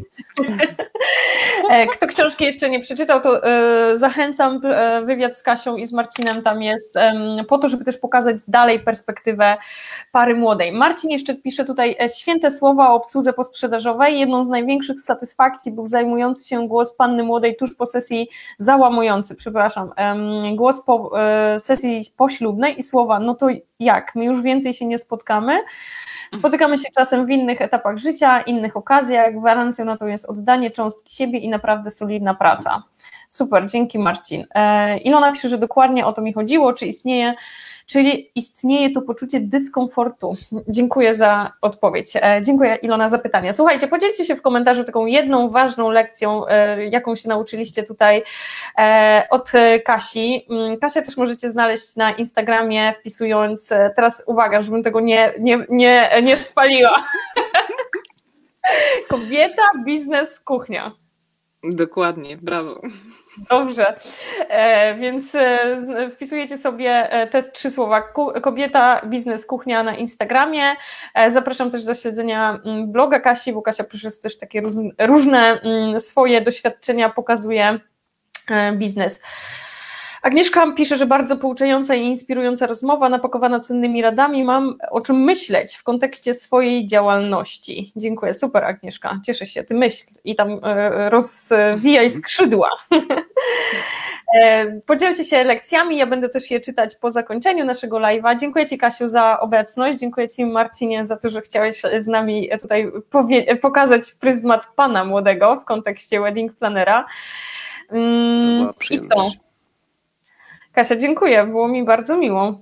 Kto książki jeszcze nie przeczytał, to e, zachęcam, e, wywiad z Kasią i z Marcinem tam jest e, po to, żeby też pokazać dalej perspektywę pary młodej. Marcin jeszcze pisze tutaj święte słowa o obsłudze posprzedażowej. Jedną z największych satysfakcji był zajmujący się głos panny młodej tuż po sesji załamujący, przepraszam, głos po sesji poślubnej i słowa, no to jak, my już więcej się nie spotkamy. Spotykamy się czasem w innych etapach życia, innych okazjach, gwarancją na to jest oddanie cząstki siebie i naprawdę solidna praca. Super, dzięki Marcin. Ilona pisze, że dokładnie o to mi chodziło, czy istnieje, czyli istnieje to poczucie dyskomfortu. Dziękuję za odpowiedź. Dziękuję Ilona za pytanie. Słuchajcie, podzielcie się w komentarzu taką jedną ważną lekcją, jaką się nauczyliście tutaj od Kasi. Kasię też możecie znaleźć na Instagramie, wpisując, teraz uwaga, żebym tego nie, nie, nie, nie spaliła. Kobieta, biznes, kuchnia. Dokładnie, brawo. Dobrze, e, więc e, wpisujecie sobie test trzy słowa kobieta, biznes, kuchnia na Instagramie. E, zapraszam też do śledzenia bloga Kasi, bo Kasia przez też takie róz, różne m, swoje doświadczenia pokazuje e, biznes. Agnieszka pisze, że bardzo pouczająca i inspirująca rozmowa, napakowana cennymi radami. Mam o czym myśleć w kontekście swojej działalności. Dziękuję, super Agnieszka, cieszę się, ty myśl i tam rozwijaj skrzydła. Podzielcie się lekcjami, ja będę też je czytać po zakończeniu naszego live'a. Dziękuję Ci, Kasiu, za obecność, dziękuję Ci, Marcinie, za to, że chciałeś z nami tutaj pokazać pryzmat pana młodego w kontekście wedding planera. To była przyjemność. I co? Kasia, dziękuję, było mi bardzo miło.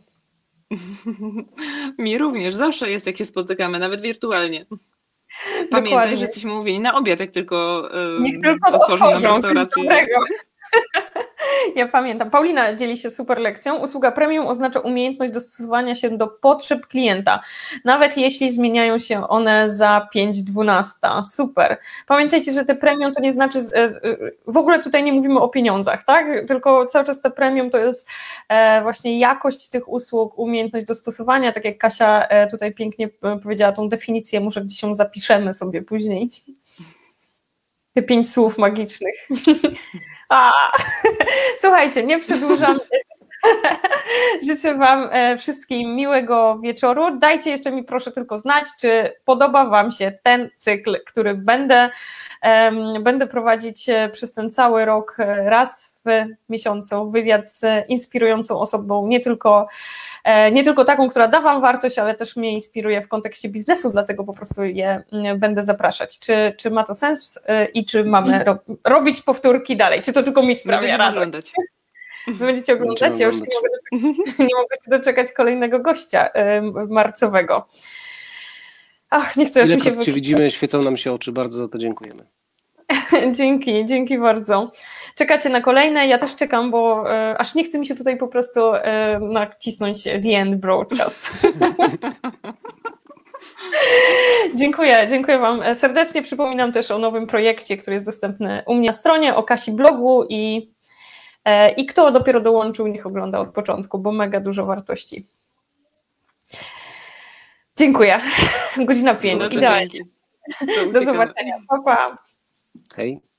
Mi również, zawsze jest, jak się spotykamy, nawet wirtualnie. Pamiętaj, Dokładnie. że jesteśmy umówieni na obiad, jak tylko, Niech tylko otworzą nam otworzą coś restaurację. dobrego. Ja pamiętam. Paulina dzieli się super lekcją. Usługa premium oznacza umiejętność dostosowania się do potrzeb klienta, nawet jeśli zmieniają się one za pięć dwanaście. Super. Pamiętajcie, że te premium to nie znaczy, w ogóle tutaj nie mówimy o pieniądzach, tak? Tylko cały czas te premium to jest właśnie jakość tych usług, umiejętność dostosowania, tak jak Kasia tutaj pięknie powiedziała tą definicję, może gdzieś ją zapiszemy sobie później. Te pięć słów magicznych. A, słuchajcie, nie przedłużam. Życzę Wam wszystkim miłego wieczoru. Dajcie jeszcze mi proszę tylko znać, czy podoba Wam się ten cykl, który będę, um, będę prowadzić przez ten cały rok raz w miesiącu. Wywiad z inspirującą osobą, nie tylko, nie tylko taką, która da Wam wartość, ale też mnie inspiruje w kontekście biznesu, dlatego po prostu je będę zapraszać. Czy, czy ma to sens i czy mamy ro, robić powtórki dalej? Czy to tylko mi sprawia radość? Wy będziecie oglądać? Ja już nie mogę, doczekać, nie mogę się doczekać kolejnego gościa marcowego. Ach, nie chcę już mi się... Cię widzimy, świecą nam się oczy, bardzo za to dziękujemy. Dzięki, dzięki bardzo. Czekacie na kolejne, ja też czekam, bo e, aż nie chce mi się tutaj po prostu e, nacisnąć The End Broadcast. Dziękuję, dziękuję Wam serdecznie. Przypominam też o nowym projekcie, który jest dostępny u mnie na stronie, o Kasi blogu i I kto dopiero dołączył, niech ogląda od początku, bo mega dużo wartości. Dziękuję. Godzina pięć. No, Idealnie. Do, Do zobaczenia. Pa, pa. Hej.